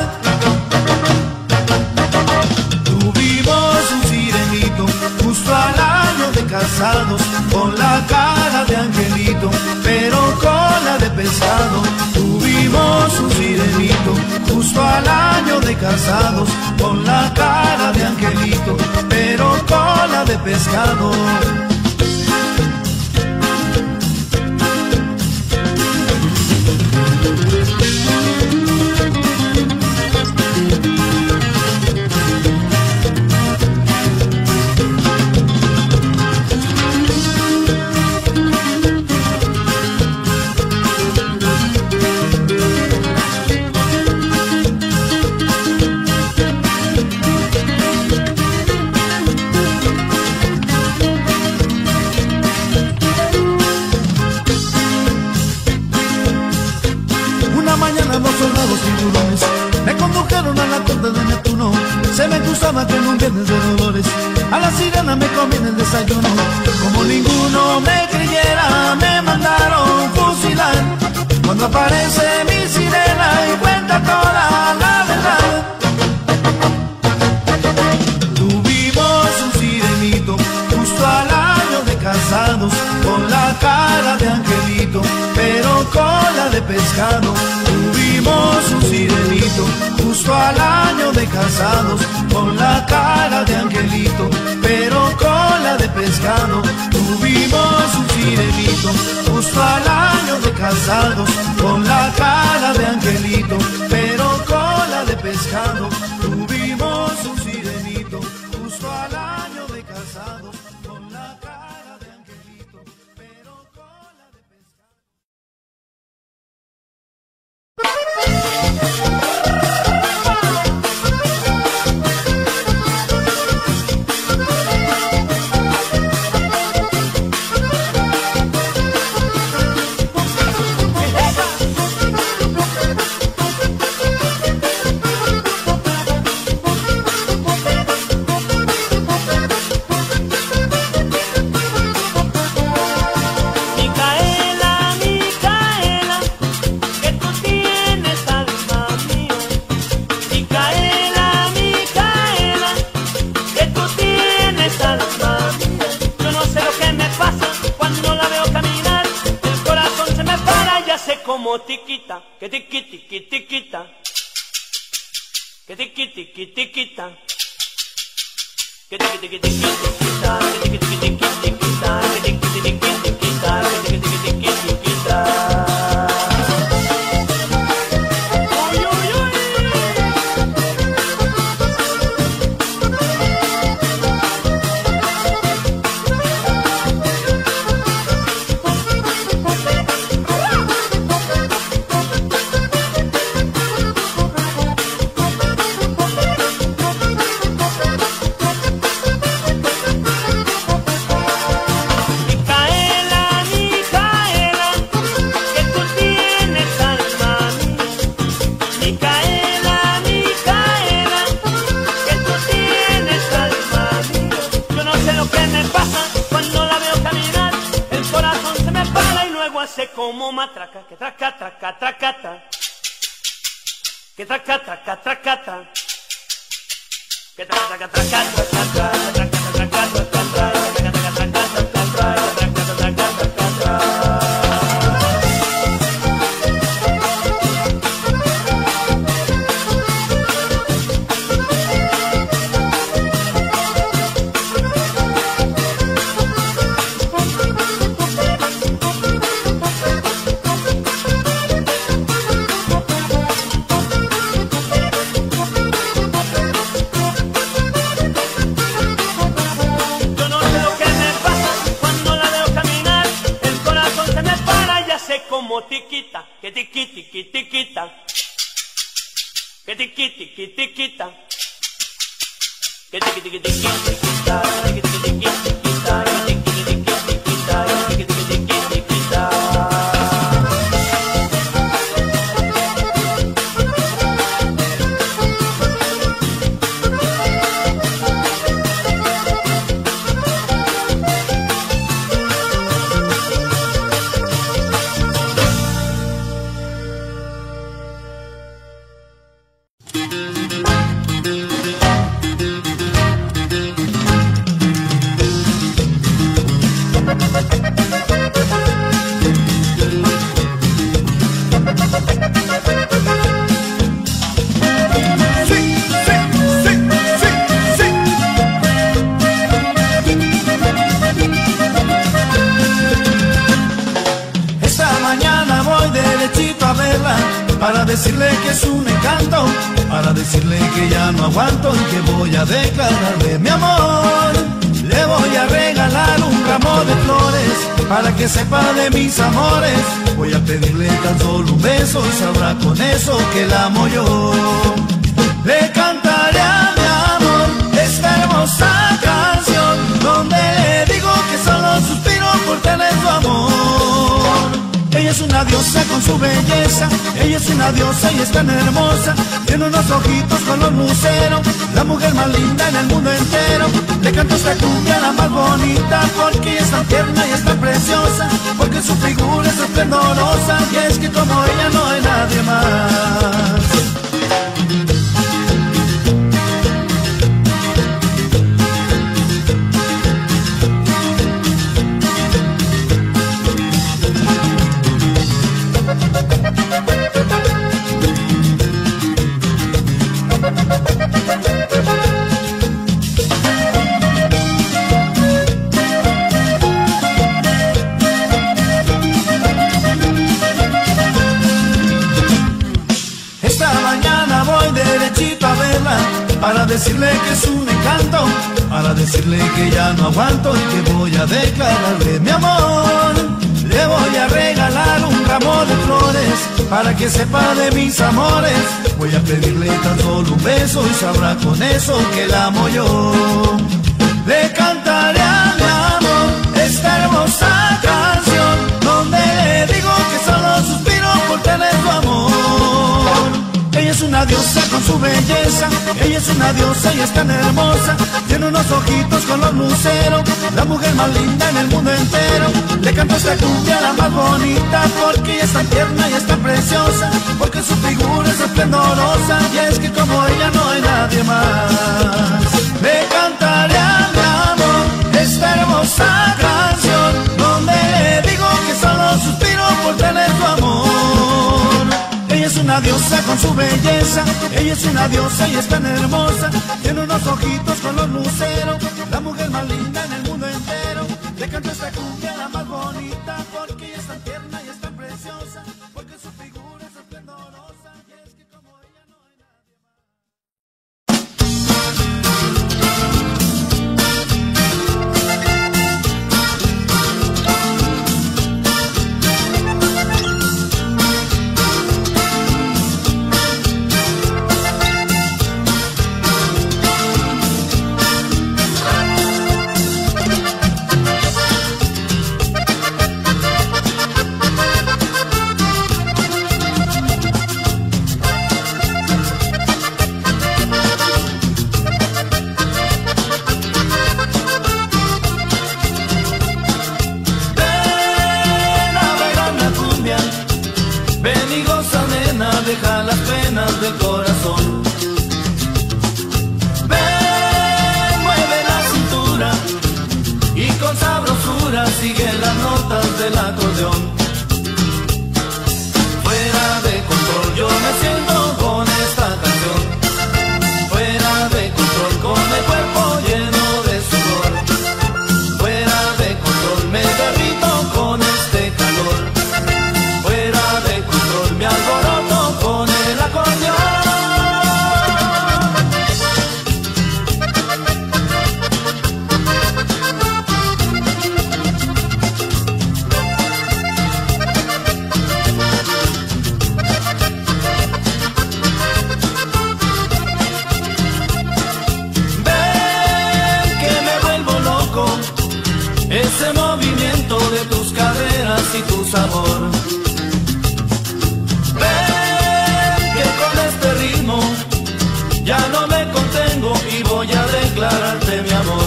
Tuvimos un sirenito justo al año de casados, con la cara de angelito, pero cola de pescado. Tuvimos un sirenito justo al año de casados, con la cara de angelito, pero cola de pescado. Me condujeron a la corte de Neptuno. Se me acusaba que en un viernes de dolores a la sirena me comí en el desayuno. Como ninguno me creyera, me mandaron fusilar. Cuando aparece mi sirena y cuenta toda la verdad. Tuvimos un sirenito justo al año de casados, con la cara de angelito, pero cola de pescado. Tuvimos un sirenito justo al año de casados, con la cara de angelito, pero cola de pescado. Tuvimos un sirenito justo al año de casados, con la cara de angelito, pero cola de pescado. Tuvimos un sirenito justo al año de casados, con la cara de angelito, pero cola de pescado. Micaela, Micaela, que tú tienes alma como tiquita, que tiqui tiqui tiquita, que tiqui tiqui tiquita, que tiqui tiqui tiquita, que tiqui tiqui tiquita, que tiqui tiqui tiquita, que tiqui tiqui tiquita. Como matraca, que traca, traca, tracata, que traca, traca, tracata, que traca, traca, tracata, traca, traca, tracata, traca, traca, tracata, traca, traca, tracata. Como tiquita, que tiqui tiqui tiquita, que tiqui tiqui tiquita, que tiqui tiqui tiquita, que tiqui tiqui tiquita, que tiqui tiqui tiquita, que tiqui tiqui tiquita. Para decirle que es un encanto, para decirle que ya no aguanto y que voy a declararle mi amor. Le voy a regalar un ramo de flores para que sepa de mis amores. Voy a pedirle tan solo un beso y sabrá con eso que la amo yo. Le cantaré a mi amor esta hermosa canción donde le digo que solo suspiro por tener su amor. Ella es una diosa con su belleza, ella es una diosa y es tan hermosa. Tiene unos ojitos color lucero, la mujer más linda en el mundo entero. Le canto esta cumbia la más bonita, porque ella es tan tierna y es tan preciosa, porque su figura es esplendorosa, y es que como ella no hay nadie más. Para decirle que es un encanto, para decirle que ya no aguanto y que voy a declararle mi amor. Le voy a regalar un ramo de flores para que sepa de mis amores. Voy a pedirle tan solo un beso y sabrá con eso que la amo yo. Le cantaré a mi amor esta hermosa canción donde le digo que solo suspiro por tener tu amor. Ella es una diosa con su belleza, ella es una diosa y es tan hermosa. Tiene unos ojitos color lucero, la mujer más linda en el mundo entero. Le canto esta cumbia la más bonita, porque ella es tan tierna y es tan preciosa, porque su figura es esplendorosa, y es que como ella no hay nadie más. Le cantaré a mi amor esta hermosa canción donde le digo que solo suspiro por tener tu amor. hermosa con su belleza. Ella es una diosa y es tan hermosa. Tiene unos ojitos con los luceros. La mujer más linda en el mundo entero. Le canto esta cumbia la más bonita, porque ella es tan tierna y es tan preciosa, porque su figura es esplendorosa. Y es que como ella no hay nadie deja las penas del corazón. Ven, mueve la cintura y con sabrosura sigue las notas del acordeón. Fuera de control yo me siento con esta canción. Fuera de control con el cuerpo lleno de sudor. Fuera de control me derrito con este calor. Fuera de control me alboroto con el acordeón. Ven que me vuelvo loco, ese movimiento de tus caderas y tu sabor. Ya no me contengo y voy a declararte mi amor.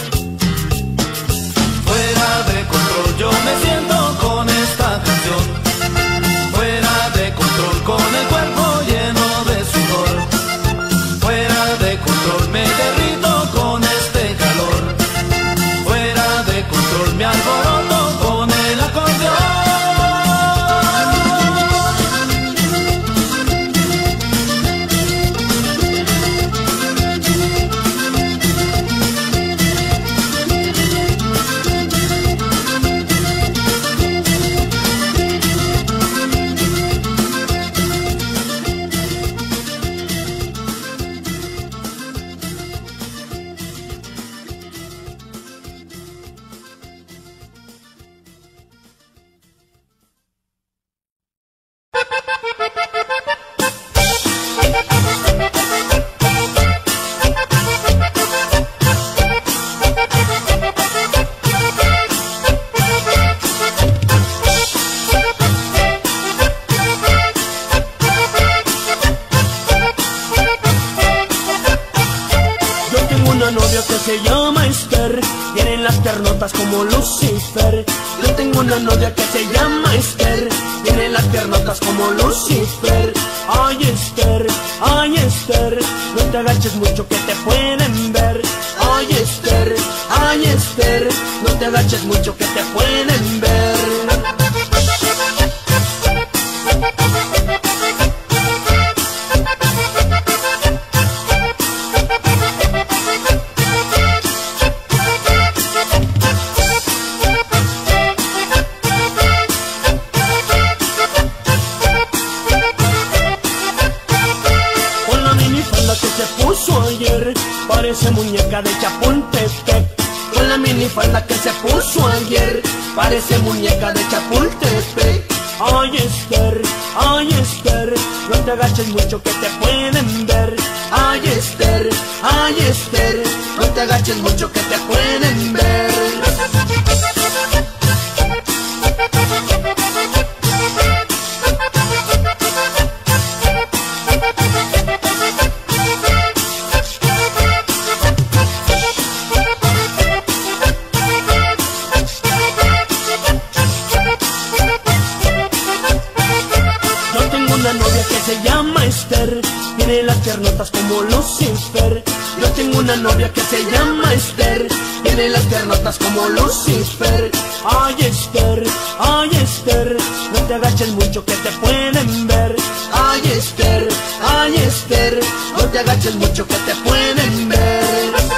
Fuera de control yo me siento con esta canción. Fuera de control con el cuerpo lleno de sudor. Fuera de control me derrito con este calor. Fuera de control me alboroto con el acordeón. Se llama Esther, tiene las piernotas como Lucifer. Yo tengo una novia que se llama Esther, tiene las piernotas como Lucifer. Ay Esther, ay Esther, no te agaches mucho que te pueden ver. Ay Esther, ay Esther, no te agaches mucho que te pueden ver. Parece muñeca de Chapultepec. Con la minifalda que se puso ayer, parece muñeca de Chapultepec. Ay Esther, ay Esther, no te agaches mucho que te pueden ver. Ay Esther, ay Esther, no te agaches mucho que te pueden ver. Se llama Esther, tiene las piernotas como Lucifer. Yo tengo una novia que se llama Esther, tiene las piernotas como Lucifer. Ay Esther, ay Esther, no te agaches mucho que te pueden ver. Ay Esther, ay Esther, no te agaches mucho que te pueden ver.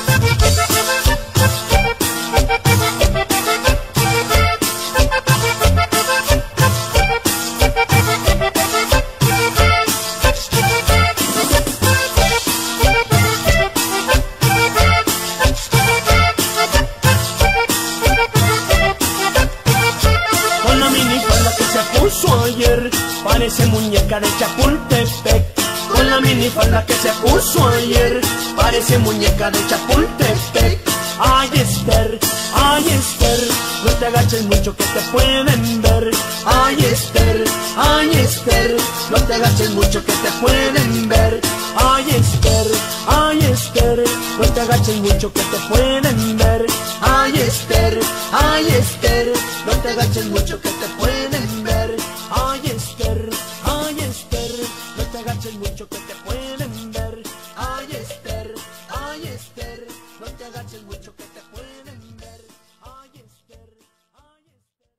Ayer parece muñeca de Chapultepec. Con la minifalda que se puso ayer parece muñeca de Chapultepec. Ay Esther, ay Esther, no te agaches mucho que te pueden ver. Ay Esther, ay Esther, no te agaches mucho que te pueden ver. Ay Esther, ay Esther, no te agaches mucho que te pueden ver. Ay Esther, ay Esther, no te agaches mucho que te pueden ver. Ay Esther, ay Esther, no te agaches mucho que te pueden ver. Ay Esther, ay Esther, no te agaches mucho que te pueden ver. Ay Esther, ay Esther.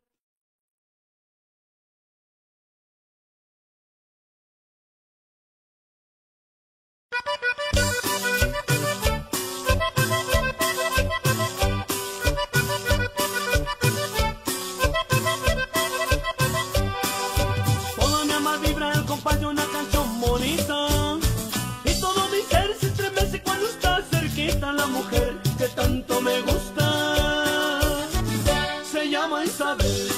Todo mi alma vibra al compás de una canción bonita, y todo mi ser se estremece cuando está cerquita la mujer que tanto me gusta. Se llama Isabel.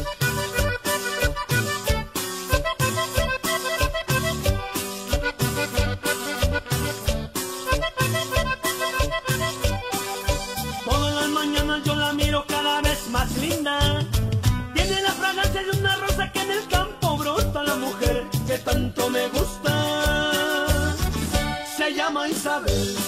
Todas las mañanas yo la miro cada vez más linda. Tiene la fragancia de una rosa que en el campo brota. La mujer que tanto me gusta se llama Isabel.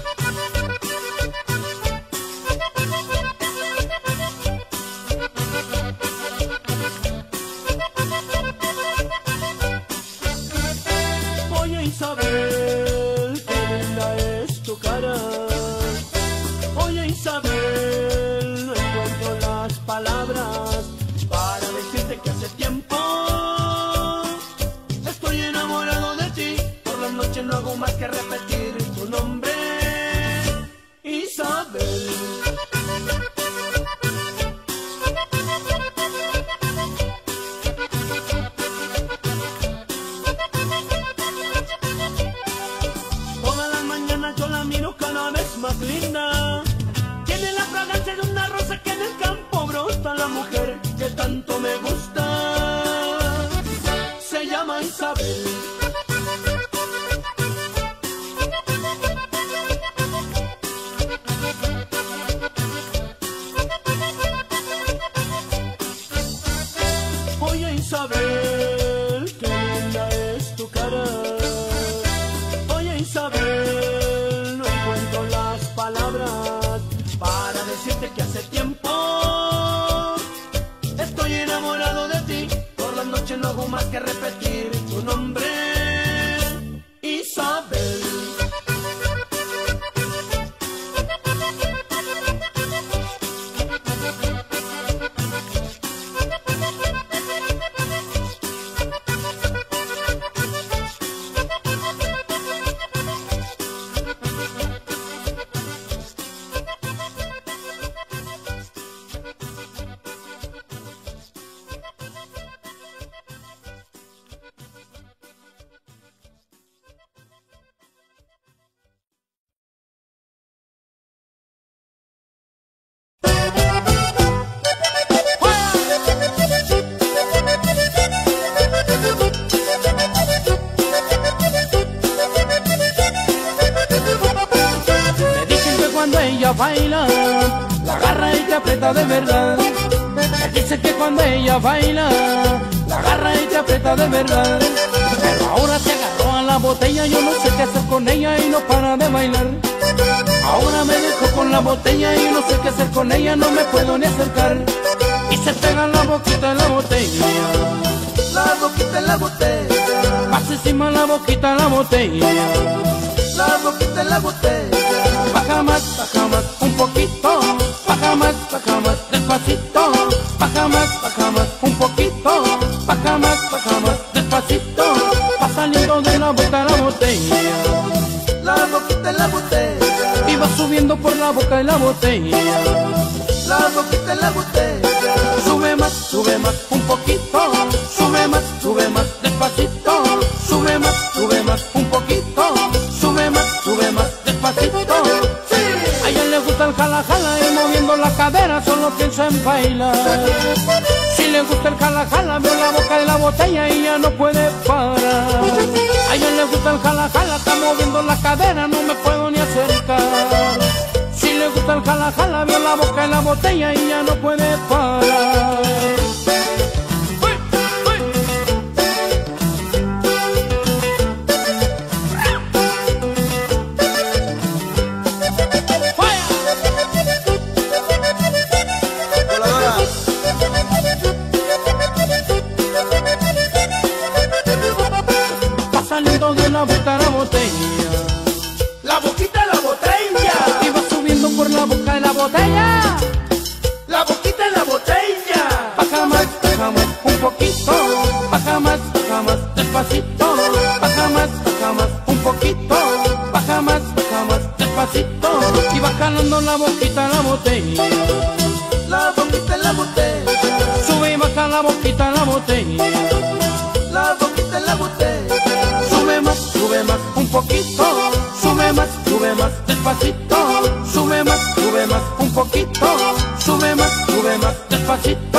Oye Isabel, qué linda es tu cara. Oye Isabel, no encuentro las palabras para decirte que hace tiempo estoy enamorado de ti. Por las noches no hago más que repetir tu nombre, Isabel. Todas las mañanas yo la miro cada vez más linda. Tiene la fragancia de una rosa que en el campo brota. La mujer que tanto me gusta se llama Isabel. Oye Isabel, qué linda es tu cara. Oye Isabel, no encuentro las palabras para decirte que hace tiempo estoy enamorado de ti. Por las noches no hago más que repetir tu nombre, Isabel. ella baila, la agarra y te aprieta de verdad. Me dice que cuando ella baila, la agarra y te aprieta de verdad. Pero ahora se agarró a la botella, yo no sé qué hacer con ella y no para de bailar. Ahora me dejó con la botella y no sé qué hacer con ella, no me puedo ni acercar. Y se pega la boquita en la botella, la boquita en la botella, más encima la boquita en la botella, la boquita en la botella. Baja más, baja más, un poquito, baja más, baja más, despacito, baja más, baja más, un poquito, baja más, baja más, despacito, va saliendo de la boca boquita de la botella. La boquita de la botella. Y va subiendo por la boca de la botella. La boquita de la botella. Sube más, sube más, un poquito. Sube más, sube más, despacito. Sube más, sube más, un poquito. Sube más, sube más, despacito. Sí. A ella le gusta el jala jala y moviendo la cadera solo piensa en bailar. Si le gusta el jala jala, veo la boca de la botella y ya no puede parar. A ella le gusta el jala jala, está moviendo la cadera, no me puedo ni acercar. Si le gusta el jala jala, veo la boca de la botella y ya no puede parar. Saliendo de la boca de la botella. La boquita de la botella. Y va subiendo por la boca de la botella. La boquita de la botella. Baja más, baja más, un poquito. Baja más, baja más, despacito. Baja más, baja más, un poquito. Baja más, baja más, despacito. Y va jalando la boquita de la botella. La boquita de la botella. Sube y baja la boquita de la botella. La boquita de la botella. Sube más, sube más, un poquito. Sube más, sube más, despacito. Sube más, sube más, un poquito. Sube más, sube más, despacito.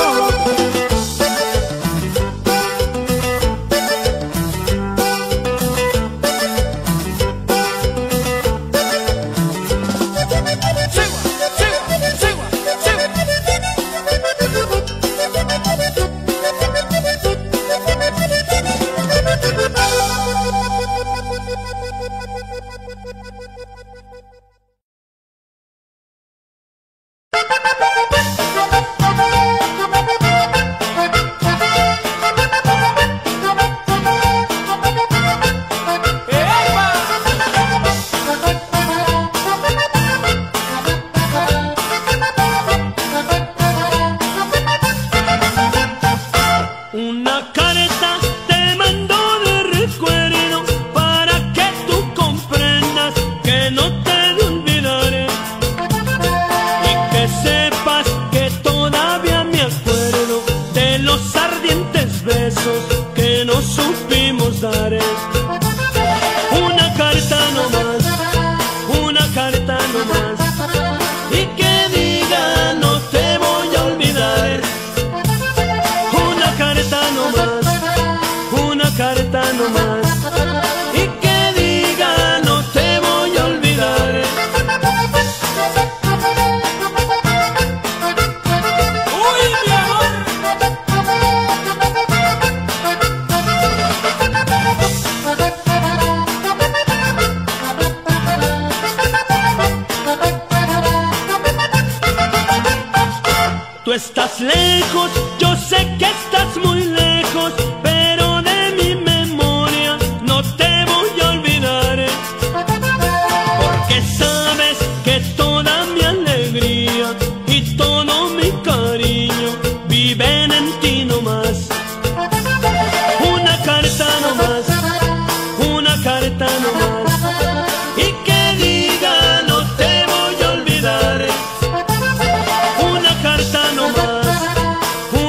Estás lejos, yo sé que estás muy lejos, pero de mi memoria no te voy a olvidar, porque sabes que toda mi alegría y todo mi cariño viven en ti nomás. Una carta nomás, una carta nomás, y que diga no te voy a olvidar. Una carta nomás,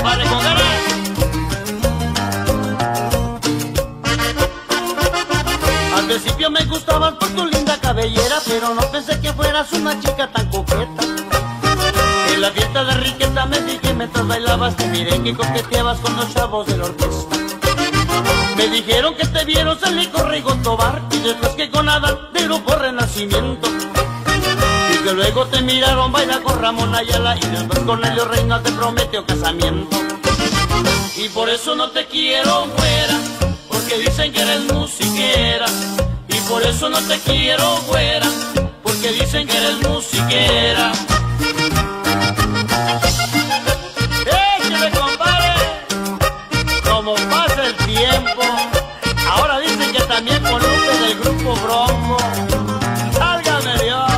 Vale, con ganas. Al principio me gustabas por tu linda cabellera, pero no pensé que fueras una chica tan coqueta. En la fiesta de Enriqueta me fijé mientras bailabas, te miré que coqueteabas con los chavos de la orquesta. Me dijeron que te vieron salir con Rigo Tobar y después que con Adán del grupo Renacimiento. Y que luego te miraron bailar con Ramón Ayala y después con Elio Reina te prometió casamiento. Y por eso no te quiero fuera, porque dicen que eres musiquera. Y por eso no te quiero fuera, porque dicen que eres musiquera. ¡Échale, compadre! Como pasa el tiempo, ahora dicen que también con Lupe del grupo Bronco. ¡Sálgame Dios!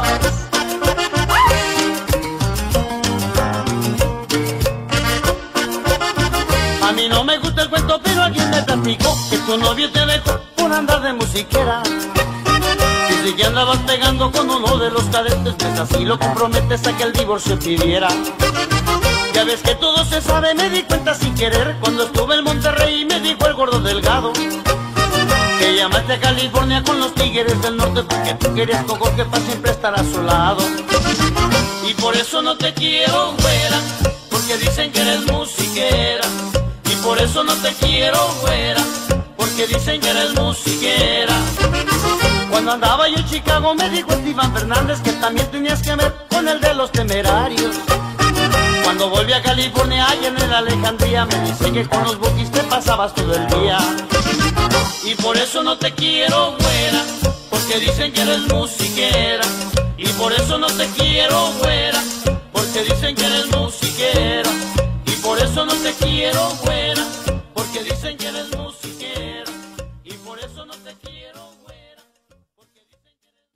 A mí no me gusta el cuento, pero alguien me platicó que tu novio te dejó por andar de musiquera. Dice que andabas pegando con uno de los cadetes, pues así lo comprometes a que el divorcio pidiera. Ya ves que todo se sabe, me di cuenta sin querer cuando estuve en Monterrey y me dijo el gordo Delgado que llamaste a California con los Tigres del Norte porque tú querías con Jorge para siempre estar a su lado. Y por eso no te quiero fuera, porque dicen que eres musiquera. Y por eso no te quiero fuera, porque dicen que eres musiquera. Cuando andaba yo en Chicago me dijo Esteban Fernández que también tenías que ver con el de los Temerarios. Cuando volví a California, allá en el Alejandría, me dice que con los Bukis te pasabas todo el día. Y por eso no te quiero fuera, porque dicen que eres musiquera. Y por eso no te quiero fuera, porque dicen que eres musiquera. Y por eso no te quiero fuera, porque dicen que eres musiquera. Y por eso no te quiero fuera, porque dicen que eres...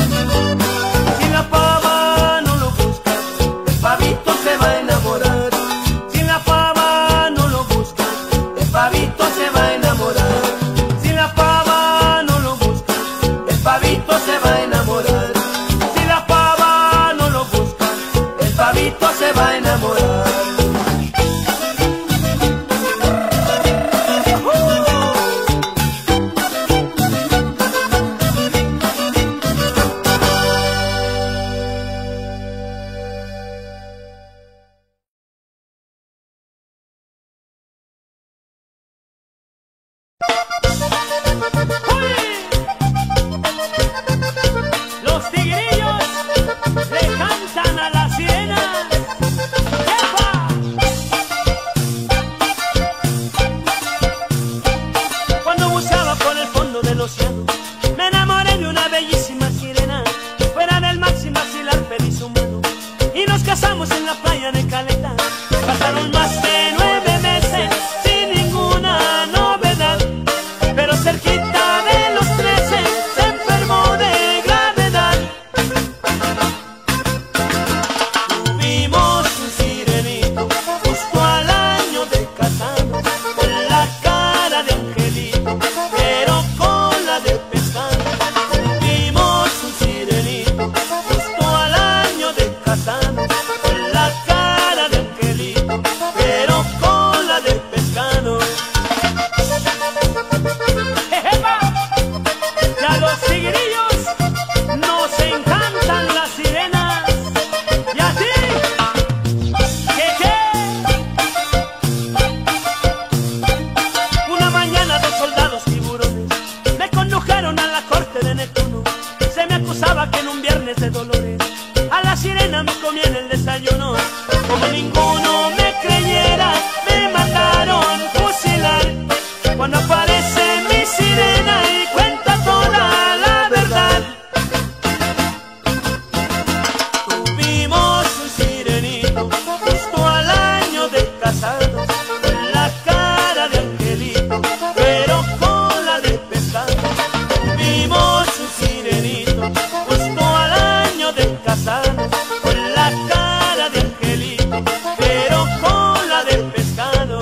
Se va a enamorar. pero cola de pescado.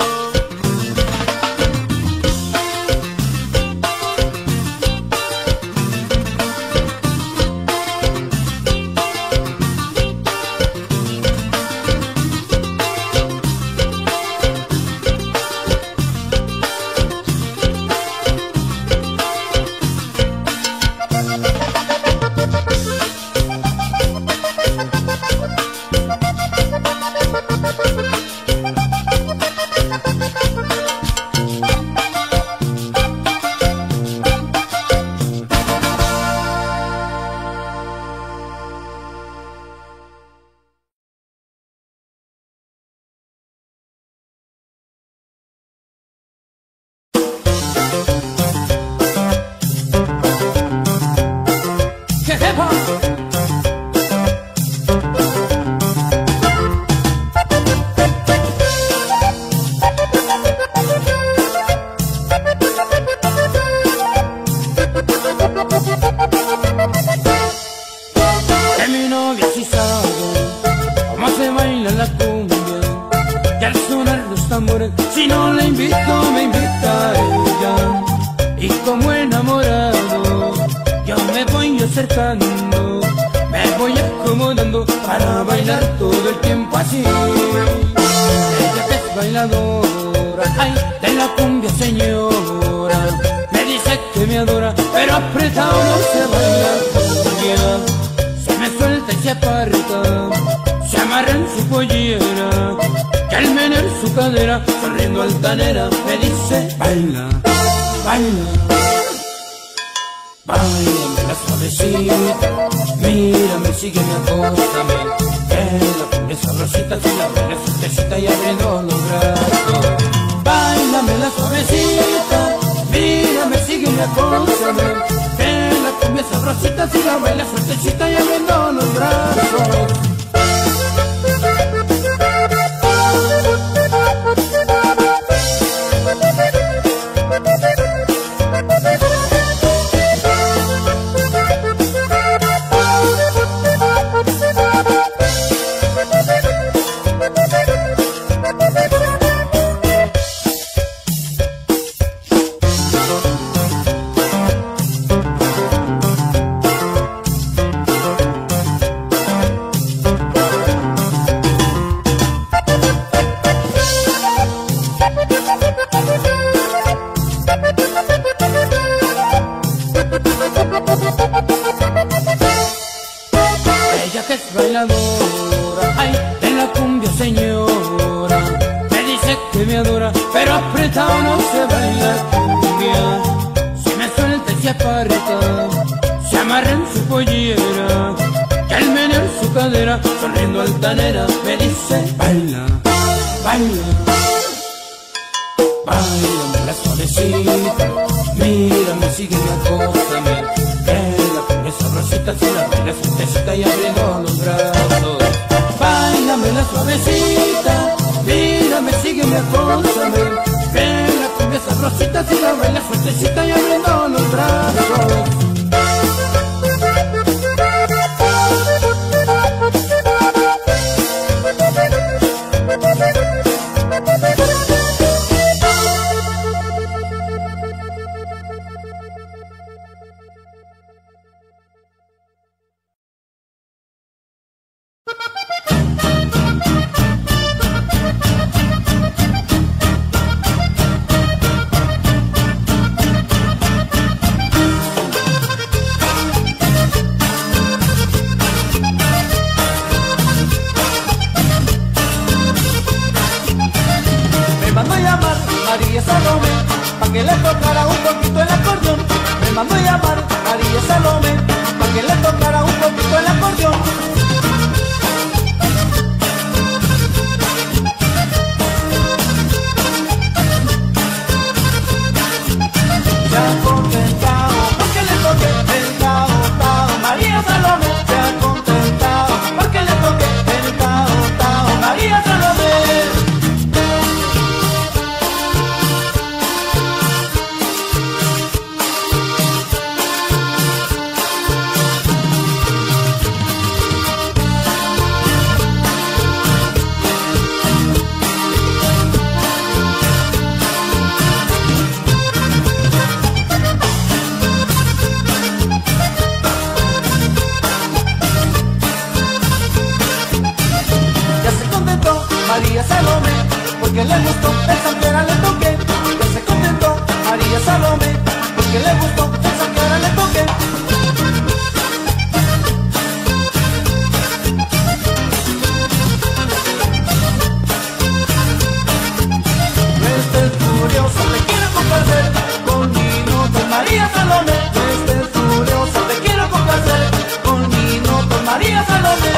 Si no la invito, me invita ella. Y como enamorado, yo me voy acercando, me voy acomodando para bailar todo el tiempo así. Ella que es bailadora, ay, de la cumbia señora, me dice que me adora, pero apretado no se baila cumbia. Se me suelta y se aparta, se amarra en su pollera, que al menear su cadera, sonriendo altanera, me dice: baila, baila, bailame la suavecita, mírame, sígueme, acóstame, que la cumbia sabrosita, si la baila suertecita y abriendo los brazos. Bailame la suavecita, mírame, sígueme, acóstame, que la cumbia sabrosita, si la baila suertecita y abriendo los brazos. Ella que es bailadora, ay, de la cumbia señora, me dice que me adora, pero apretado no se baila cumbia. Se me suelta y se aparta, se amarra en su pollera, que al menear su cadera, sonriendo altanera, me dice: baila, baila, bailame la suavecita, mírame, sígueme, acóstame, que la cumbia sabrosita, si la baila suertecita y abriendo los brazos. Báilame la suavecita, mírame, sígueme, acóstame, que la cumbia sabrosita, si la baila suertecita y abriendo los brazos. María Salomé, pa' que le tocara un poquito el acordeón. Me mandó a llamar María Salomé, pa' que le tocara un poquito el acordeón. Se ha contentado, porque le toqué el tao, tao. María Salomé se ha contentado, porque le toqué el tao, tao. María Salomé. Salomé, porque le gustó esa que ahora le toqué. Ya se contentó María Salomé, porque le gustó esa que ahora le toqué. Este es furioso, te quiero complacer con minutos María Salomé. Este es furioso, te quiero complacer con minutos María Salomé.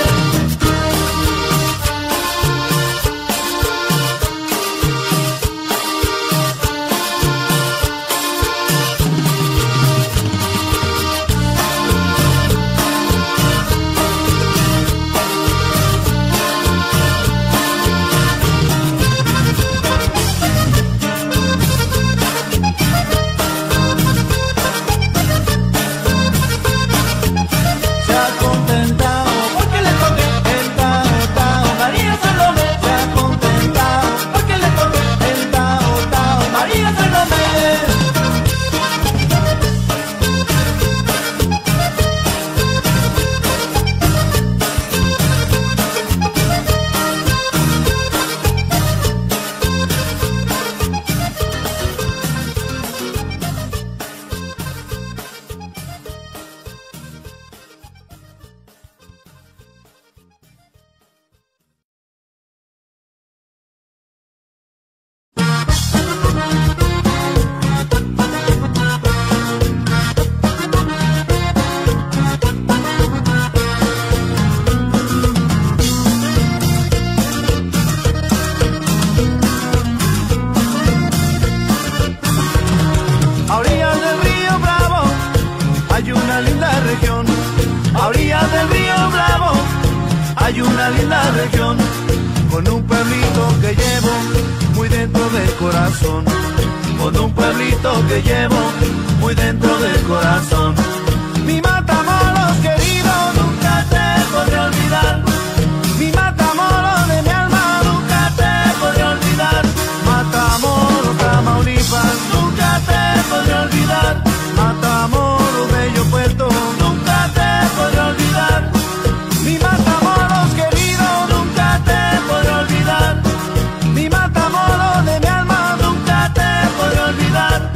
Hay una linda región con un pueblito que llevo muy dentro del corazón, con un pueblito que llevo muy dentro del corazón. Mi Matamoros querido, nunca te podré olvidar. Mi Matamoros de mi alma, nunca te podré olvidar. Matamoros, Tamaulipas, nunca te podré olvidar. Matamoros, bello puerto, nunca te podré olvidar. Mi Matamoros querido, nunca te podré olvidar. Mi Matamoros de mi alma, nunca te podré olvidar.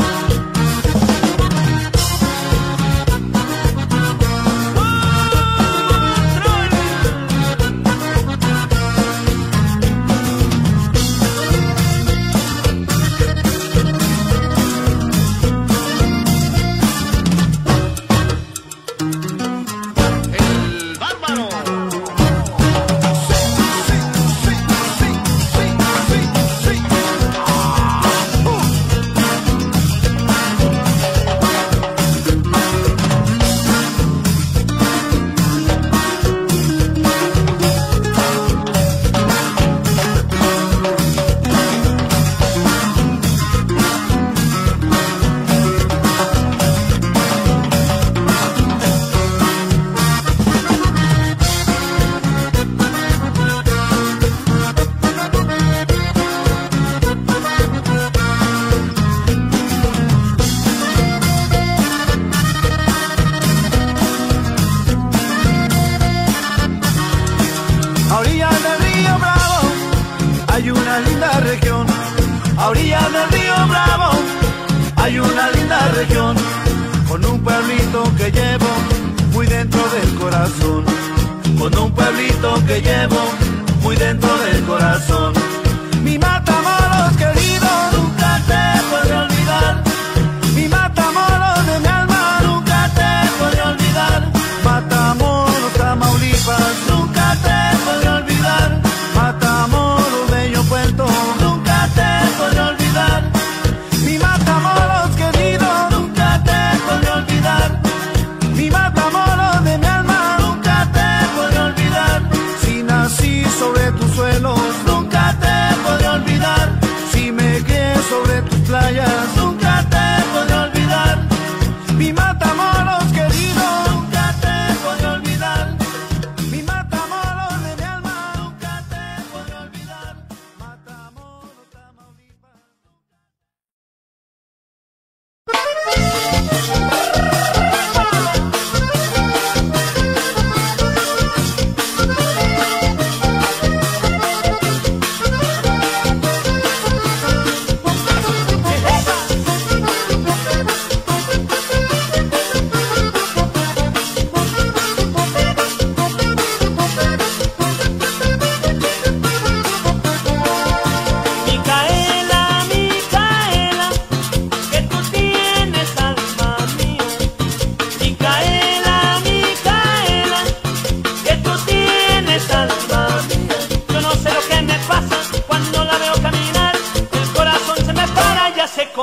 A orillas del río Bravo hay una linda región. A orillas del río Bravo hay una linda región con un pueblito que llevo muy dentro del corazón, con un pueblito que llevo muy dentro del corazón. Mi Matamoros querido, nunca te podré olvidar. Mi Matamoros de mi alma, nunca te podré olvidar. Matamoros, Tamaulipas, nunca te podré olvidar. Matamoros, bello puerto, nunca te podré olvidar. Mi Matamoros querido, nunca te podré olvidar. Mi Matamoros de mi alma, nunca te podré olvidar. Si nací sobre tus suelos, nunca te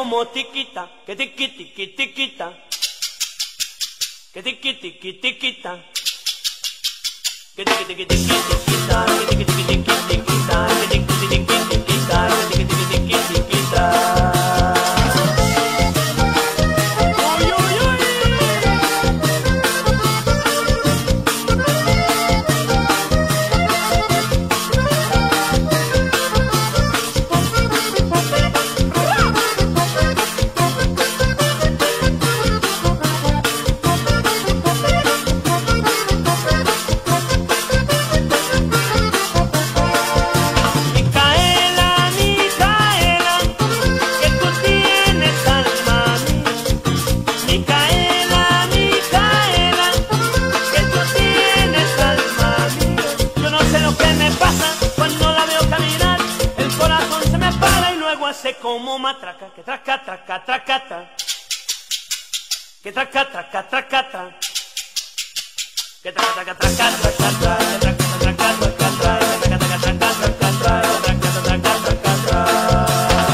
como tiquita, que tiqui tiqui tiquita, que tiqui tiqui tiquita, que tiqui tiqui tiqui tiquita, que tiqui tiqui tiqui tiquita, que tiqui tiqui tiqui tiquita, que tiqui tiqui tiqui tiquita. Como matraca, que traca, traca, tracata, que traca, traca, tracata, que traca, traca, tracata, tracata, que traca, traca, tracata, que traca, traca, tracata, que traca, traca, tracata.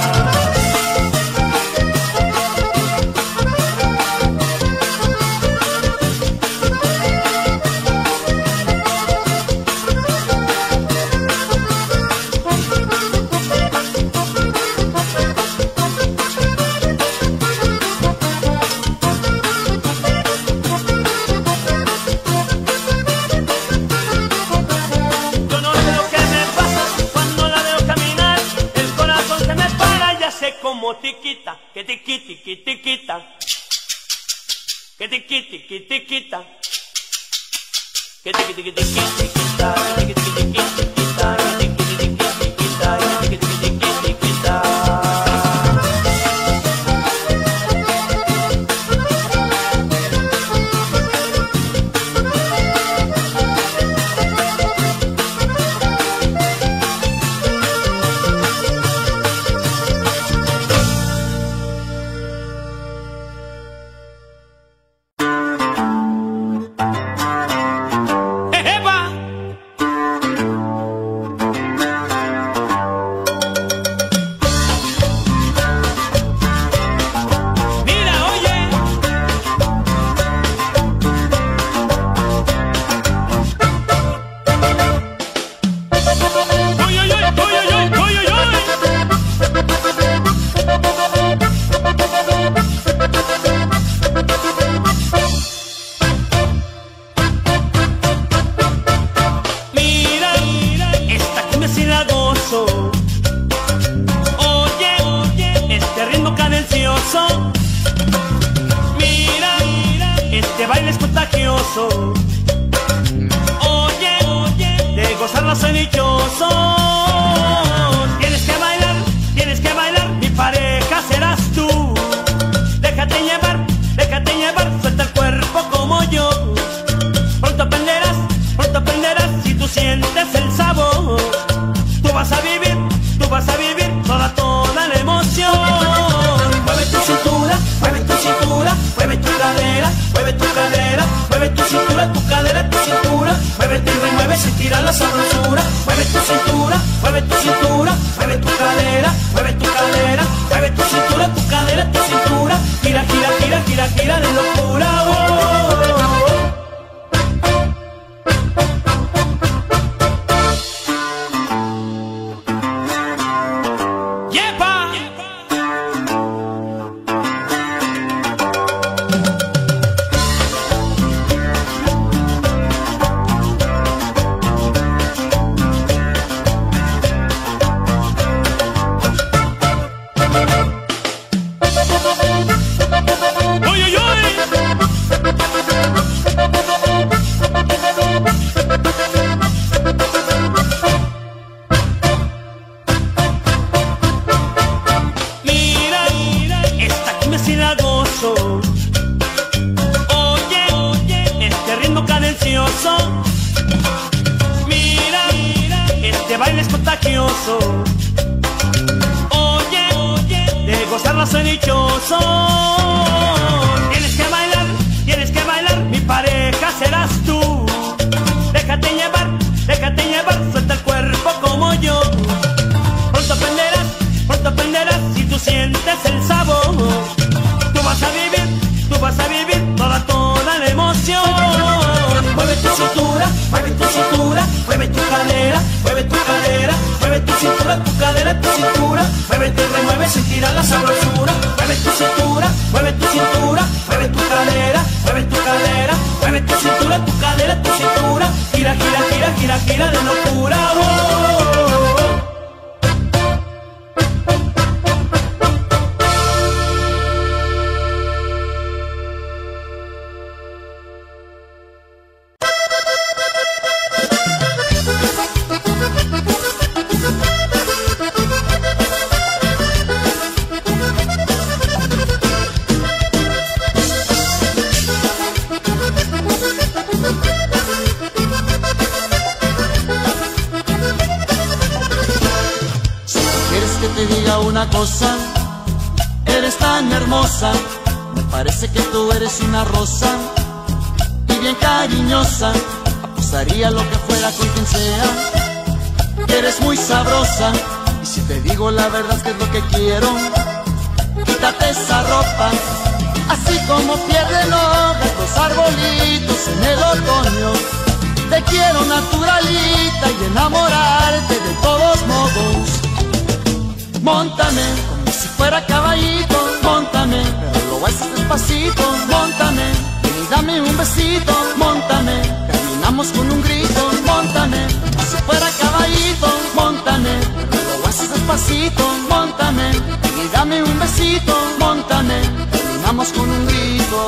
Como tiquita, que tiqui tiqui tiquita, que tiqui tiqui tiquita, que tiqui tiqui tiqui tiquita, que tiqui tiqui tiqui tiquita, que tiqui tiqui tiqui tiquita, que tiqui tiqui tiqui tiquita. Pronto aprenderás si tú sientes el sabor. cintura, tu cadera, tu cintura. Mueve, te remueve, sentirá la sabrosura. Mueve tu cintura, mueve tu cintura. Mueve tu cadera, mueve tu cadera. Mueve tu cintura, tu cadera, tu cintura. Gira, gira, gira, gira, gira de locura. Oh, oh, oh, oh. Una cosa, eres tan hermosa, me parece que tú eres una rosa y bien cariñosa, apostaría lo que fuera con quien sea. Eres muy sabrosa y si te digo la verdad es que es lo que quiero, quítate esa ropa, así como pierden hojas los arbolitos en el otoño. Te quiero naturalita y enamorarte de todos modos. Móntame, como si fuera caballito, móntame, pero lo haces despacito, móntame, y dame un besito, móntame, terminamos con un grito, móntame, como si fuera caballito, móntame, pero lo haces despacito, móntame, y dame un besito, móntame, terminamos con un grito.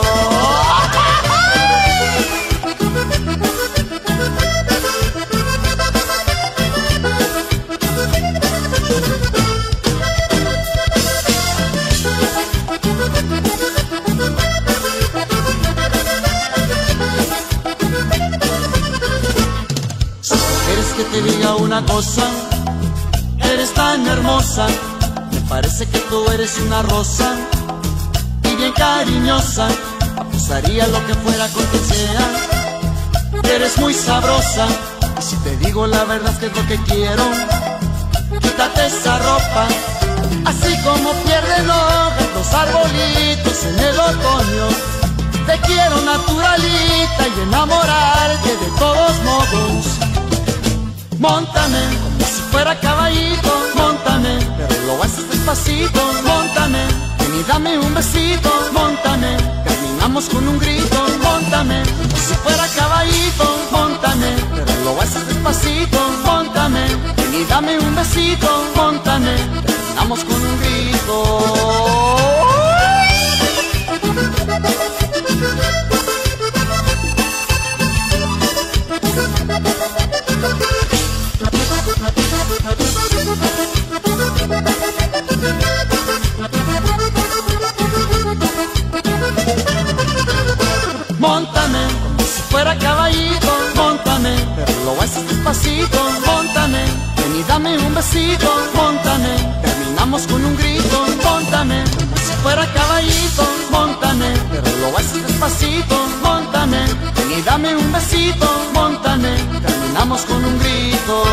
Que te diga una cosa, eres tan hermosa, me parece que tú eres una rosa y bien cariñosa, apostaría lo que fuera con quien sea. Eres muy sabrosa y si te digo la verdad es que es lo que quiero, quítate esa ropa, así como pierden hojas los arbolitos en el otoño. Te quiero naturalita y enamorarte de todos modos. Móntame, como si fuera caballito, móntame, pero lo haces despacito, móntame, ven y dame un besito, móntame, terminamos con un grito, móntame, como si fuera caballito, móntame, pero lo haces despacito, móntame, ven y dame un besito, móntame, terminamos con un grito. Móntame, como si fuera caballito, móntame, pero lo haces despacito, móntame, ven y dame un besito, móntame, terminamos con un grito, móntame, como si fuera caballito, móntame, pero lo haces despacito, móntame, ven y dame un besito, móntame, terminamos con un grito.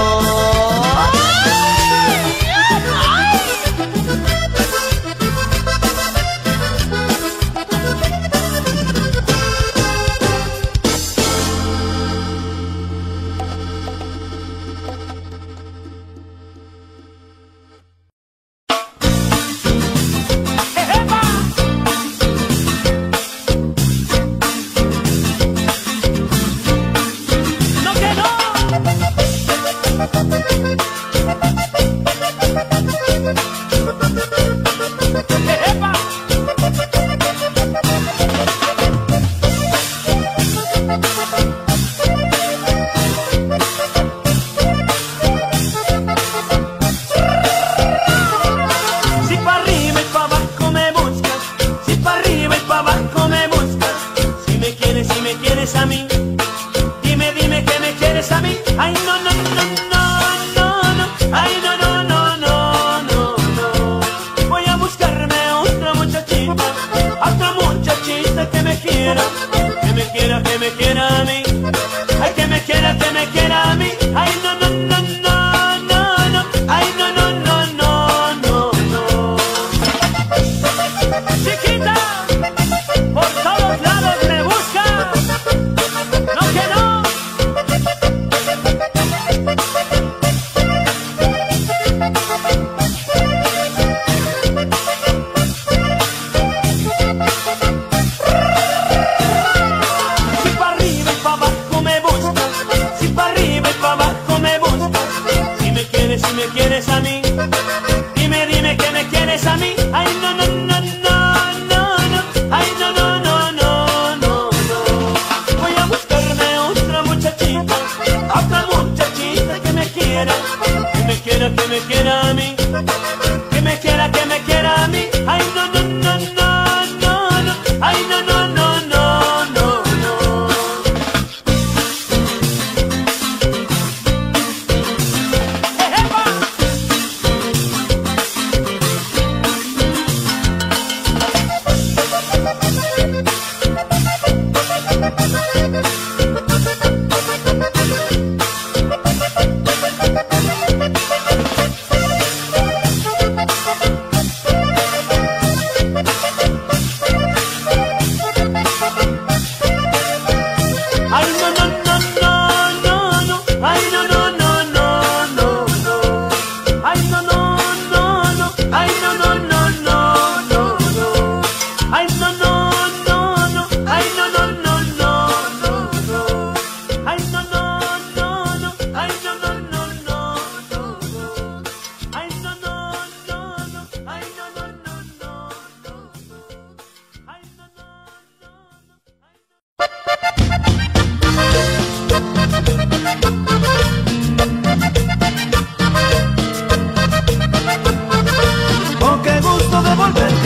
¡No que no!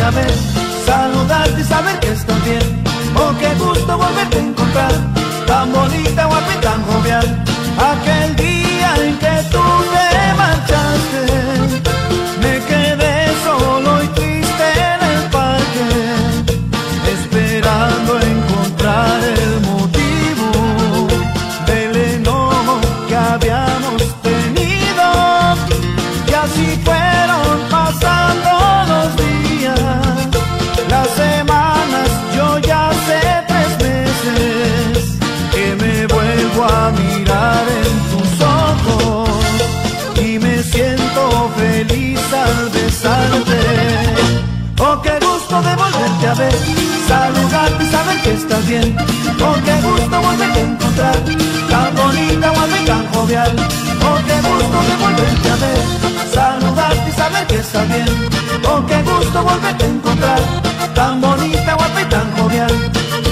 a ver, saludarte y saber que estás bien. Oh, qué gusto volverte a encontrar, tan bonita, guapa y tan jovial. Aquel día en que tú te marchaste, me quedé solo y triste en el parque, esperando encontrar el motivo del enojo que habíamos tenido. Y así fueron pasando los días, las semanas, yo ya hace tres meses que me vuelvo a mirar en tus ojos y me siento feliz al besarte. Oh, qué gusto de volverte a ver, saludarte y saber que estás bien. Oh, qué gusto volverte a encontrar, tan bonita, guapa y tan jovial. Oh, qué gusto de volverte a ver, saludarte y saber que estás bien. Oh, qué gusto volverte a encontrar, tan bonita, guapa y tan jovial.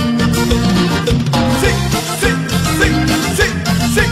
Sí, sí, sí, sí, sí.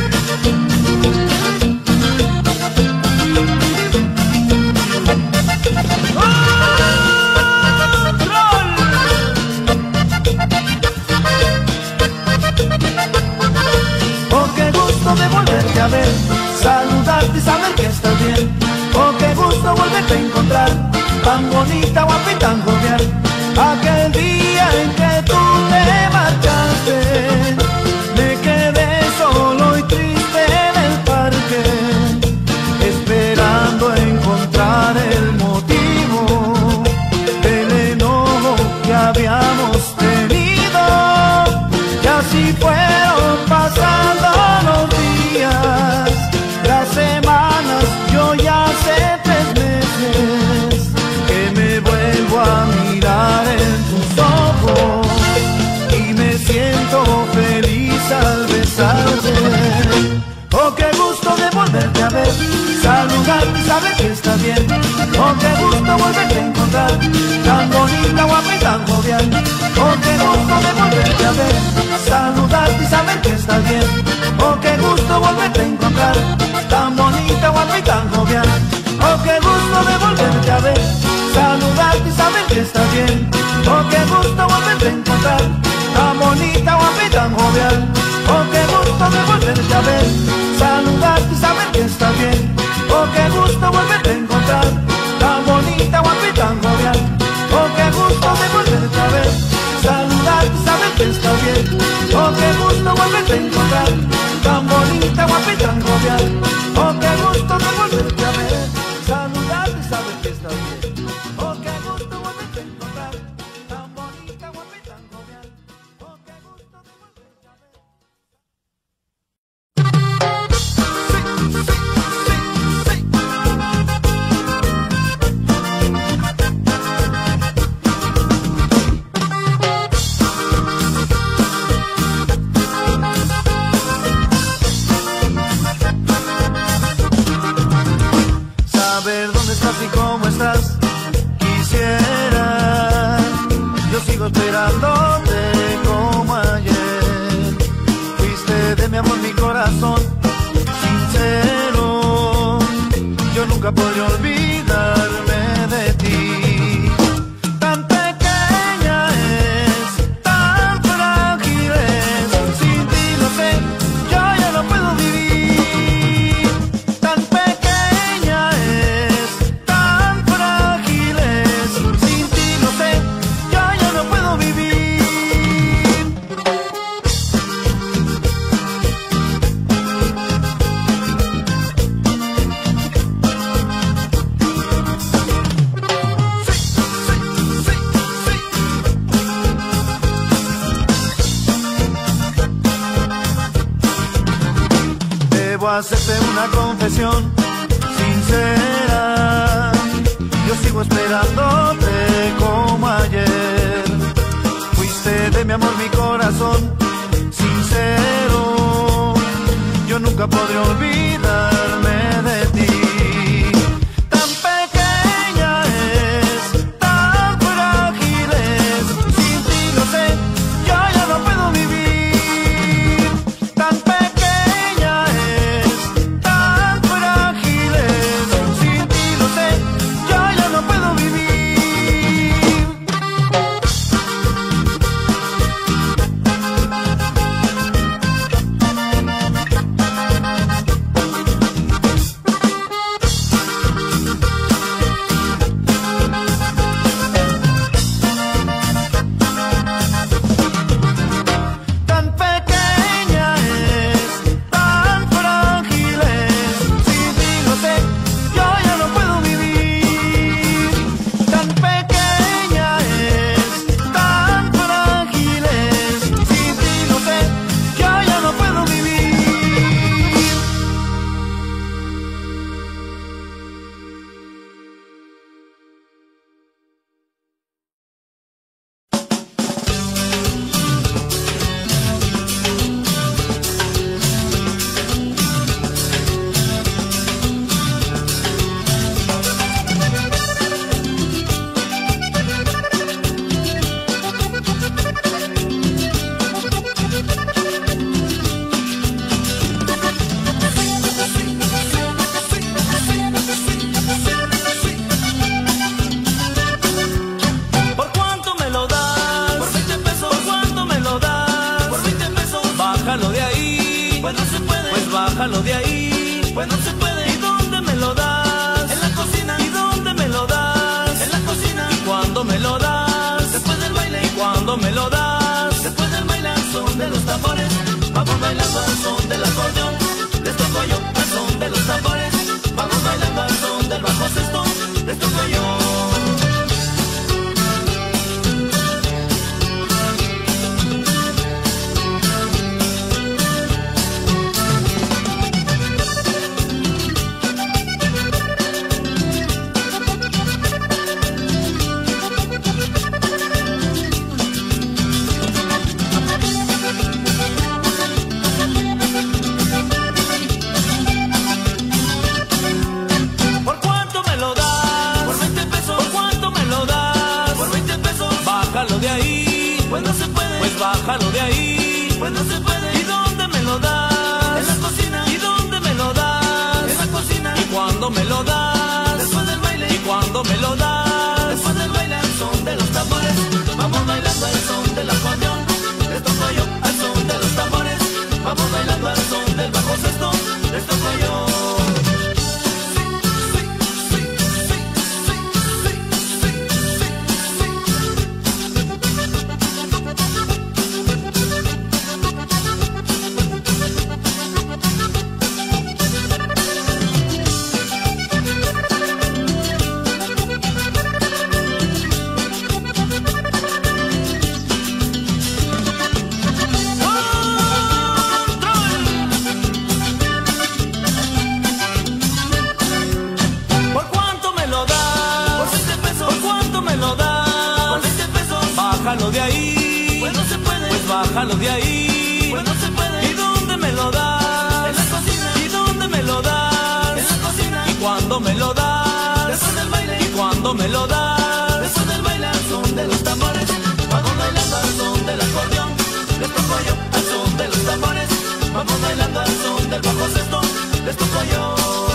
Oh, qué gusto de volverte a ver, saludarte y saber que estás bien. Oh, qué gusto volverte a encontrar, tan bonita, guapa y tan jovial. Aquel día en que tú te marchaste, me quedé solo y triste en el parque, esperando encontrar el motivo del enojo que habíamos tenido. Y así fueron pasando los días, las semanas, yo ya hace tres meses que me vuelvo a mirar en tus ojos y me siento feliz al besarte. Oh, qué gusto de volverte a ver, saludarte y saber que estás bien. Oh, qué gusto volverte a encontrar, tan bonita, guapa y tan jovial. Oh, qué gusto de volverte a ver, saludarte y saber que estás bien. Oh, qué gusto volverte a encontrar, tan bonita, guapa y tan jovial. Oh, qué gusto de volverte a ver, saludarte y saber que estás bien. Oh, qué gusto volverte a encontrar, tan bonita, guapa y tan jovial. Oh, qué gusto de volverte a ver, saludarte y saber que estás bien. Oh, qué gusto volverte a encontrar, tan bonita, guapa y tan jovial. Oh, qué gusto de volverte a ver, saludarte y saber que estás bien. Oh, qué gusto volverte a encontrar, tan bonita, guapa y tan jovial. Oh, qué gusto de volverte a ver, saludarte y saber que estás bien. Oh, qué gusto volverte a encontrar, tan bonita, guapa y tan jovial. Oh, qué gusto de volverte a ver. Saber dónde estás y cómo estás, quisiera. Yo sigo esperándote como ayer. Fuiste de mi amor, mi corazón sincero. Yo nunca podré olvidarme de ti. Tan pequeña es, tan frágil es. Sin ti lo sé, yo ya no puedo vivir. Tan pequeña es, tan frágil es. Sin ti lo sé, yo ya no puedo vivir. Debo hacerte una confesión sincera. Yo sigo esperándote como ayer. Fuiste de mi amor, mi corazón sincero. Yo nunca podré olvidarme de ti. Tan pequeña es, tan frágil es. Sin ti lo sé, yo ya no puedo vivir. Tan pequeña es, tan frágil es. Sin ti lo sé, yo ya no puedo vivir. tambores, vamos bailando al son del acordeón. Les toco yo al son de los tambores, vamos bailando al son del bajo sexto. Les toco yo. Bájalo de ahí, pues no se puede. ¿Y dónde me lo das? En la cocina. ¿Y dónde me lo das? En la cocina. ¿Y cuándo me lo das? Después del baile. ¿Y cuándo me lo das? Después del baile. Al son de los tambores, vamos bailando al son del acordeón. Les toco yo al son de los tambores, vamos bailando al son del bajo sexto. Les toco yo. Bájalo de ahí, pues no se puede. Pues bájalo de ahí, pues no se puede. ¿Y dónde me lo das? En la cocina. ¿Y dónde me lo das? En la cocina. ¿Y cuándo me lo das? Después del baile. ¿Y cuándo me lo das? Después del baile. Al son de los tambores, vamos bailando al son del acordeón. Les toco yo al son de los tambores, vamos bailando al son del bajo sexto. Les toco yo.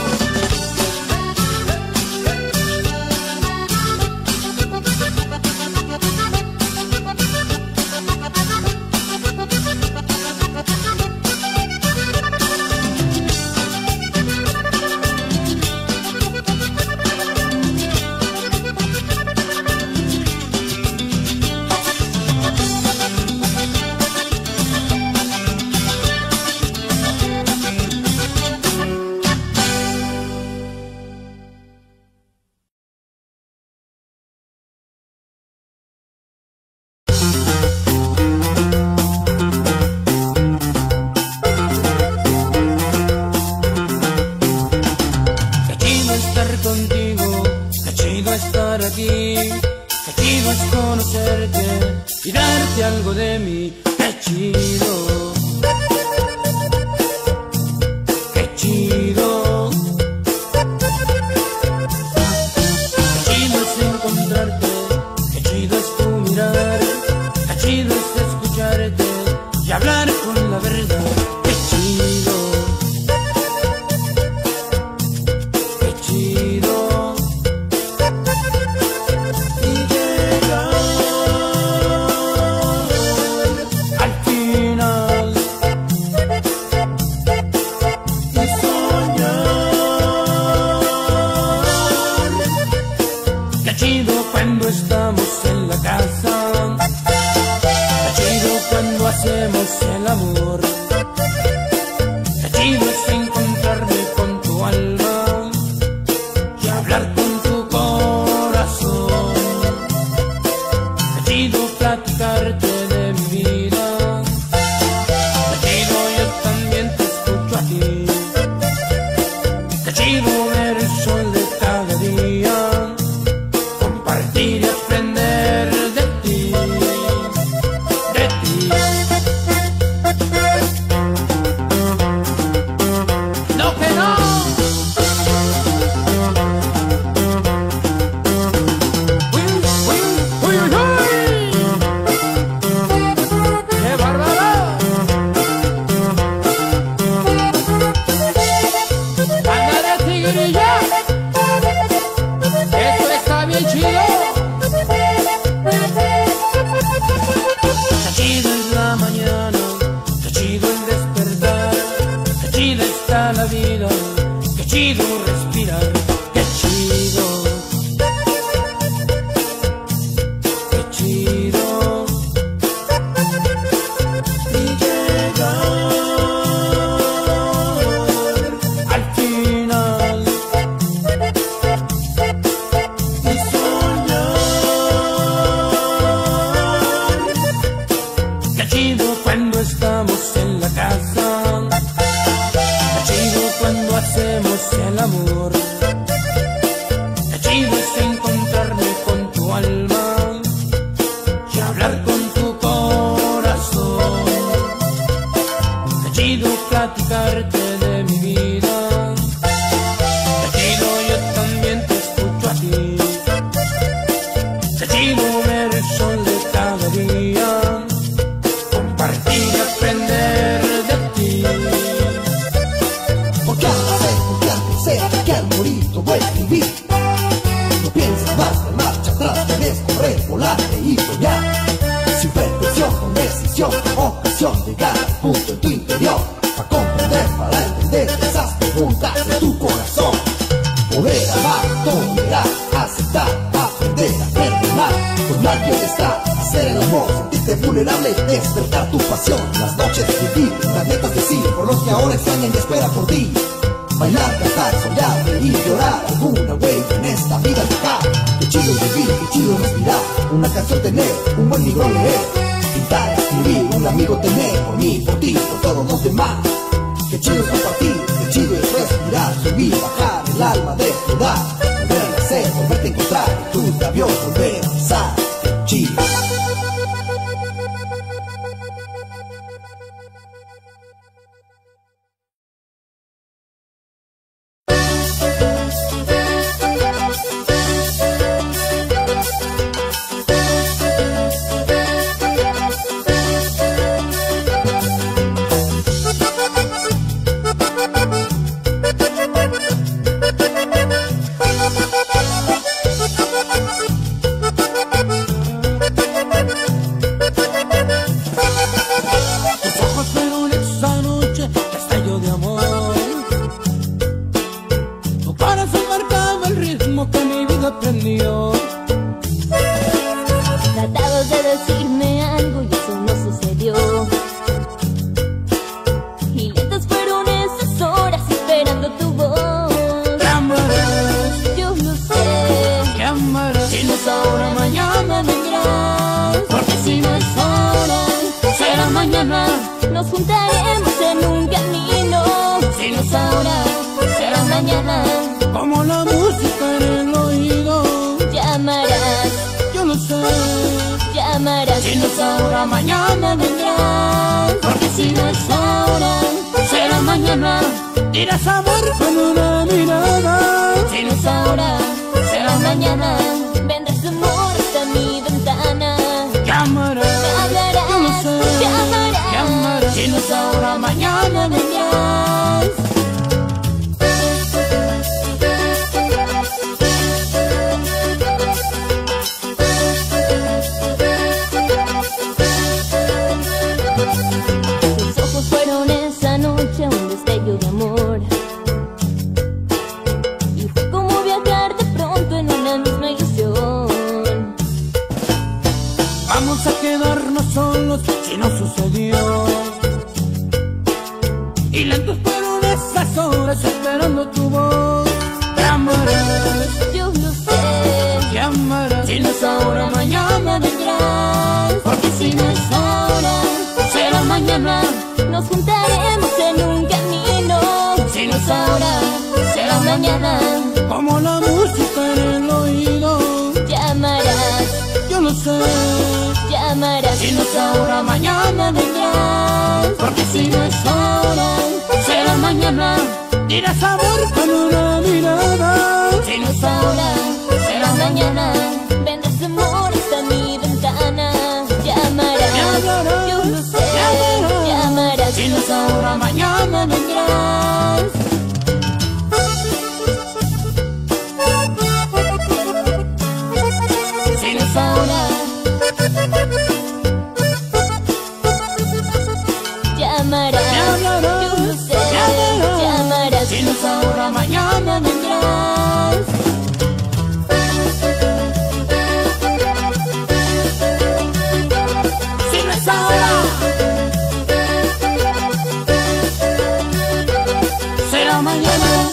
Y darte algo de mí, qué chido, qué chido, qué chido es encontrarte, qué chido es tu mirar, qué chido es escucharte y hablar con la verdad, qué chido, qué chido. Hacemos el amor, qué chido es encontrarme con tu alma y hablar con tu corazón, qué chido platicarte de mi vida, qué chido yo también te escucho a ti, qué chido ver el sol de cada día, compartir y aprender de ti, de ti. poder volar y soñar. Sin perfección, con decisión, ocasión, llegar al punto en tu interior, para comprender, para entender esas preguntas de tu corazón. Poder amar, tolerar, aceptar, aprender a perdonar, con alguien estar, hacer el amor, sentirte vulnerable, despertar tu pasión. Las noches vivir, las metas decir, por los que ahora extrañan y esperan por ti. Bailar, cantar, soñar, reír, llorar, alguna wey en esta vida dejar. Qué chido vivir, qué chido respirar, una canción tener, un buen libro leer, pintar, escribir, un amigo tener, por mí, por ti, por todos los demás. Qué chido es compartir, qué chido es respirar, subir, bajar, el alma desnudar, volver a nacer, volverte a encontrar, tus labios volver a besar. Qué chido. Tratabas de decirme algo y eso no sucedió. Y lentas fueron esas horas esperando tu voz. Te amarás, Yo lo sé. te amarás. Si no es ahora, mañana vendrás. Porque si no es ahora, será mañana. Nos juntaremos en un camino. Si no es ahora, será mañana. Como la música en el oído. Llamarás, Yo lo sé. llamarás. Si no es ahora, mañana vendrás. Porque si no es ahora, será mañana. Dirás amor con una mirada. Si no es ahora, será mañana. Vendrás amor hasta mi ventana. Llamarás, Me hablarás, yo lo sé. llamarás. Llamarás. Si no es ahora, mañana vendrás. Tus ojos fueron esa noche un destello de amor. Y fue como viajar de pronto en una misma ilusión. Vamos a quedarnos solos si no sucedió. Y lentos fueron esas horas esperando tu voz. Llamarás, Yo lo sé. llamarás. Si no es ahora, mañana vendrás. Porque si no es ahora, será mañana. Nos juntaremos en un camino. Si no es ahora, será mañana. Como la música en el oído. Llamarás, Yo lo sé. llamarás. Si no es ahora, mañana vendrás. Porque si no es ahora, será mañana. Dirás amor con una mirada. Si no es ahora, será mañana. Vendrás amor hasta mi ventana. Llamarás, Llamarás, yo lo sé. llamarás. Llamarás. Si no es ahora, mañana vendrás. Si no es ahora, llamarás, Llamarás, yo lo sé. llamarás. Llamarás. Si no es ahora, mañana vendrás. Si no es ahora, será mañana.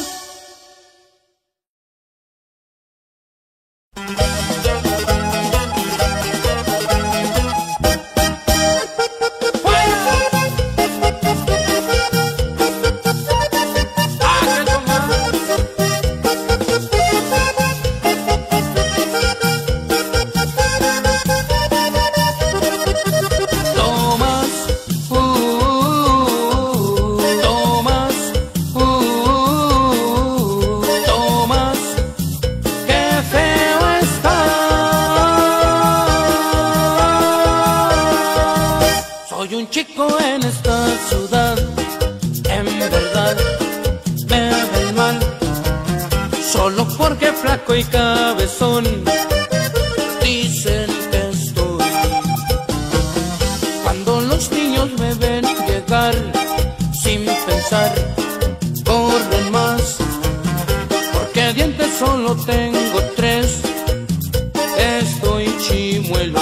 Tomas, uh, tomas, uh, tomas, qué feo estás. Soy un chico en esta ciudad, en verdad me ven mal, solo porque flaco y cabezón. Dicen pensar, corren más, porque dientes solo tengo tres, estoy chimuelo.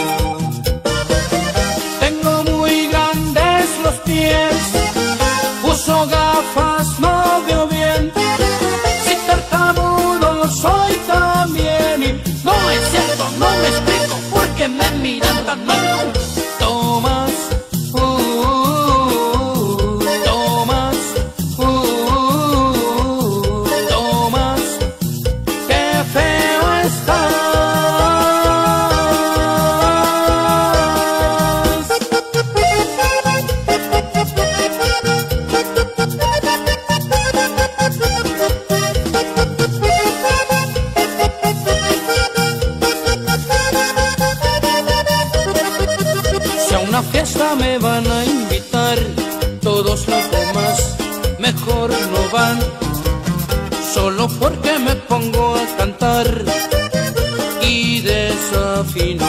Tengo muy grandes los pies, uso gafas, no veo bien, si tartamudo soy también. Y no es cierto, no me explico por qué me miran tan mal. Tomás, uh, Tomás, uh, Tomás, qué feo estás. Si a una fiesta me van a invitar, todos los demás mejor no van, solo porque me pongo a cantar y desafino.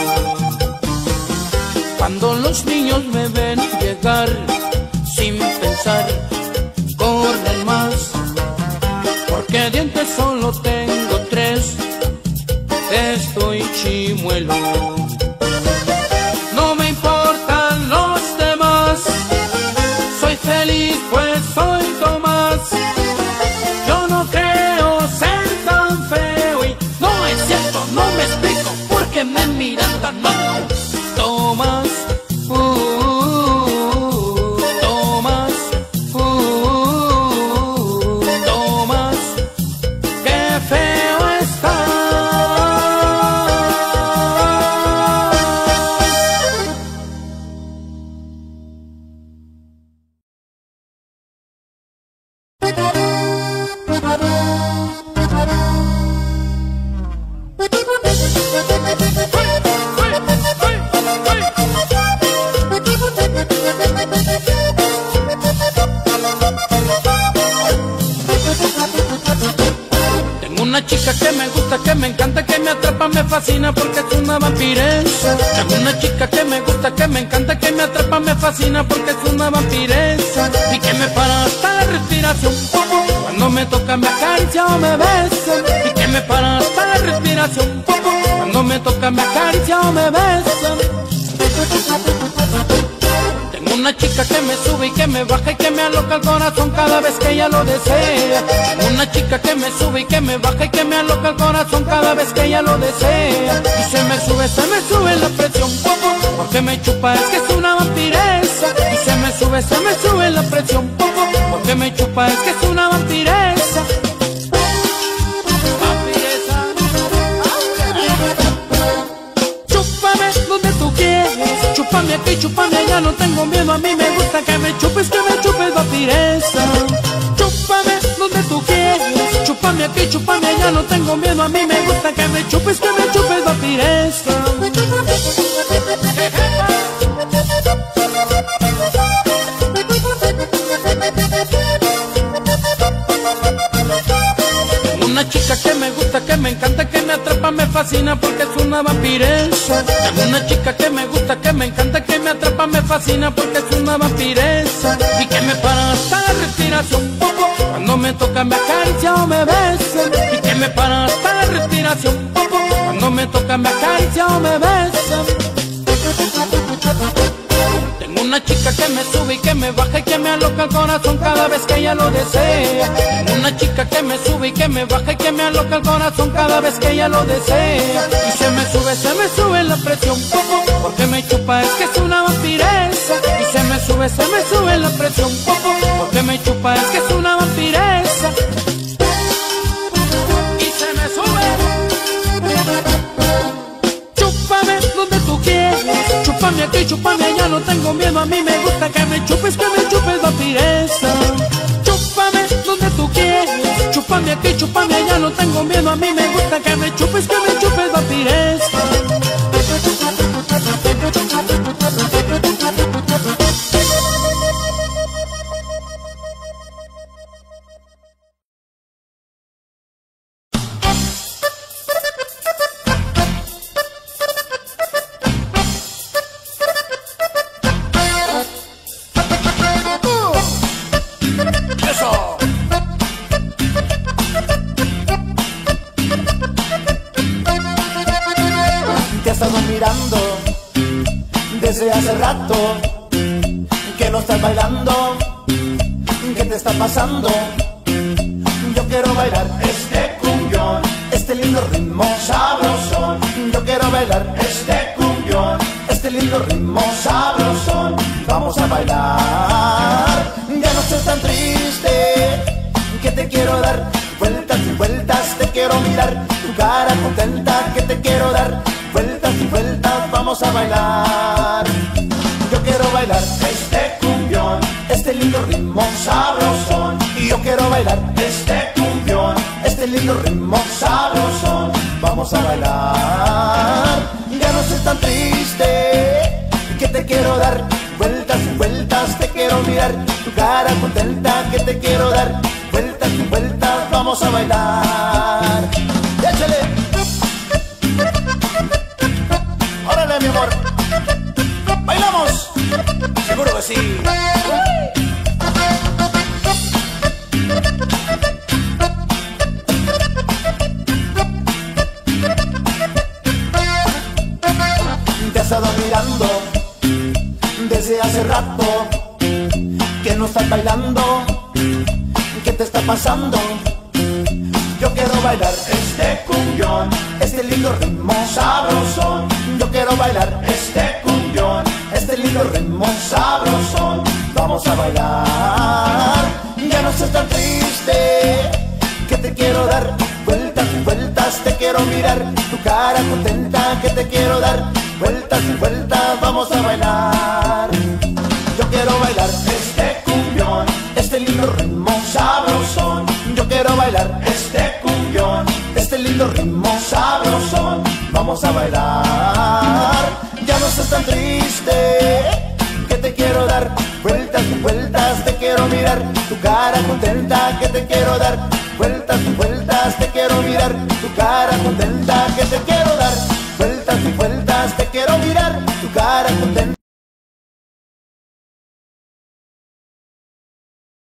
Cuando los niños me ven llegar, sin pensar, corren más, porque dientes solo tengo tres, estoy chimuelo. No me importan los demás, soy feliz pues soy Tomás. Yo no creo ser tan feo y no es cierto, no me explico por qué me miran tan mal. Tomás, uh, Tomás, uh, Tomás, qué feo estás. Tengo una chica que me gusta, que me encanta, que me atrapa, me fascina porque es una vampiresa. Tengo una chica que me gusta, que me encanta, que me atrapa, me fascina porque es una vampiresa. Y que me para hasta la respiración, cuando me toca me acaricia o me besa. Y que me para hasta la respiración, cuando me toca me acaricia o me besa. Tengo una chica que me sube y que me baja y que me aloca el corazón cada vez que ella lo desea. Tengo una chica que me sube y que me baja y que me aloca el corazón cada vez que ella lo desea. Y se me sube, se me sube la presión, porque me chupa, es que es una vampiresa. Y se me sube, se me sube la presión, porque me chupa, es que es una vampiresa. Vampiresa. Chúpame donde tú quieres, chúpame aquí, chúpame allá, no tengo miedo, a mí me gusta que me chupes, que me chupes, vampiresa. Chúpame donde tú quieres, chúpame aquí, chúpame allá, no tengo miedo, a mí me gusta que me chupes, que me chupes, vampiresa. Una chica que me gusta, que me encanta, que me atrapa, me fascina porque es una vampiresa. Tengo una chica que me gusta, que me encanta, que me atrapa, me fascina porque es una vampiresa. Y que me para hasta la respiración, cuando me toca me acaricia o me besa. Y que me para hasta la respiración, cuando me toca me acaricia o me besa. Tengo una chica que me sube y que me baja y que me aloca el corazón cada vez que ella lo desea. Tengo una chica que me sube y que me baja y que me aloca el corazón cada vez que ella lo desea. Y se me sube, se me sube la presión, porque me chupa, es que es una vampiresa. Y se me sube, se me sube la presión, porque me chupa, es que es una vampiresa. Y se me sube. Chúpame donde tú quieres, chúpame aquí, chúpame allá, no tengo miedo, a mí me gusta que me chupes, que me chupes, vampiresa. Chúpame donde tú quieres, chúpame aquí, chúpame allá, no tengo miedo, a mí me gusta que me chupes, que me chupes, vampiresa. he estado mirando desde hace rato que no estás bailando. ¿Qué te está pasando? Yo quiero bailar este cumbión, este lindo ritmo sabrosón. Yo quiero bailar este cumbión, este lindo ritmo sabrosón. Vamos a bailar, ya no estés tan triste, que te quiero dar vueltas y vueltas, te quiero mirar tu cara contenta, que te quiero dar vueltas y vueltas. Vamos a bailar, yo quiero bailar este cumbión, este lindo ritmo sabrosón. Y yo quiero bailar este cumbión, este lindo ritmo sabrosón. Vamos a bailar, ya no estés tan triste, que te quiero dar vueltas y vueltas, te quiero mirar tu cara contenta, que te quiero dar vueltas y vueltas. Vamos a bailar, échale, órale mi amor, bailamos, seguro que sí. Te has estado mirando desde hace rato que no estás bailando. ¿Qué te está pasando? Yo quiero bailar este cumbión, este lindo ritmo sabrosón. Yo quiero bailar este cumbión, este lindo ritmo sabrosón. Vamos a bailar, ya no estés tan triste, que te quiero dar vueltas y vueltas, te quiero mirar tu cara contenta, que te quiero dar vueltas y vueltas. Vamos a bailar, yo quiero bailar este cumbión, este lindo ritmo sabrosón. Yo quiero bailar este cumbión, este lindo ritmo sabrosón. Vamos a bailar, ya no estés tan triste, que te quiero dar vueltas y vueltas, te quiero mirar tu cara contenta, que te quiero dar vueltas y vueltas, te quiero mirar tu cara contenta.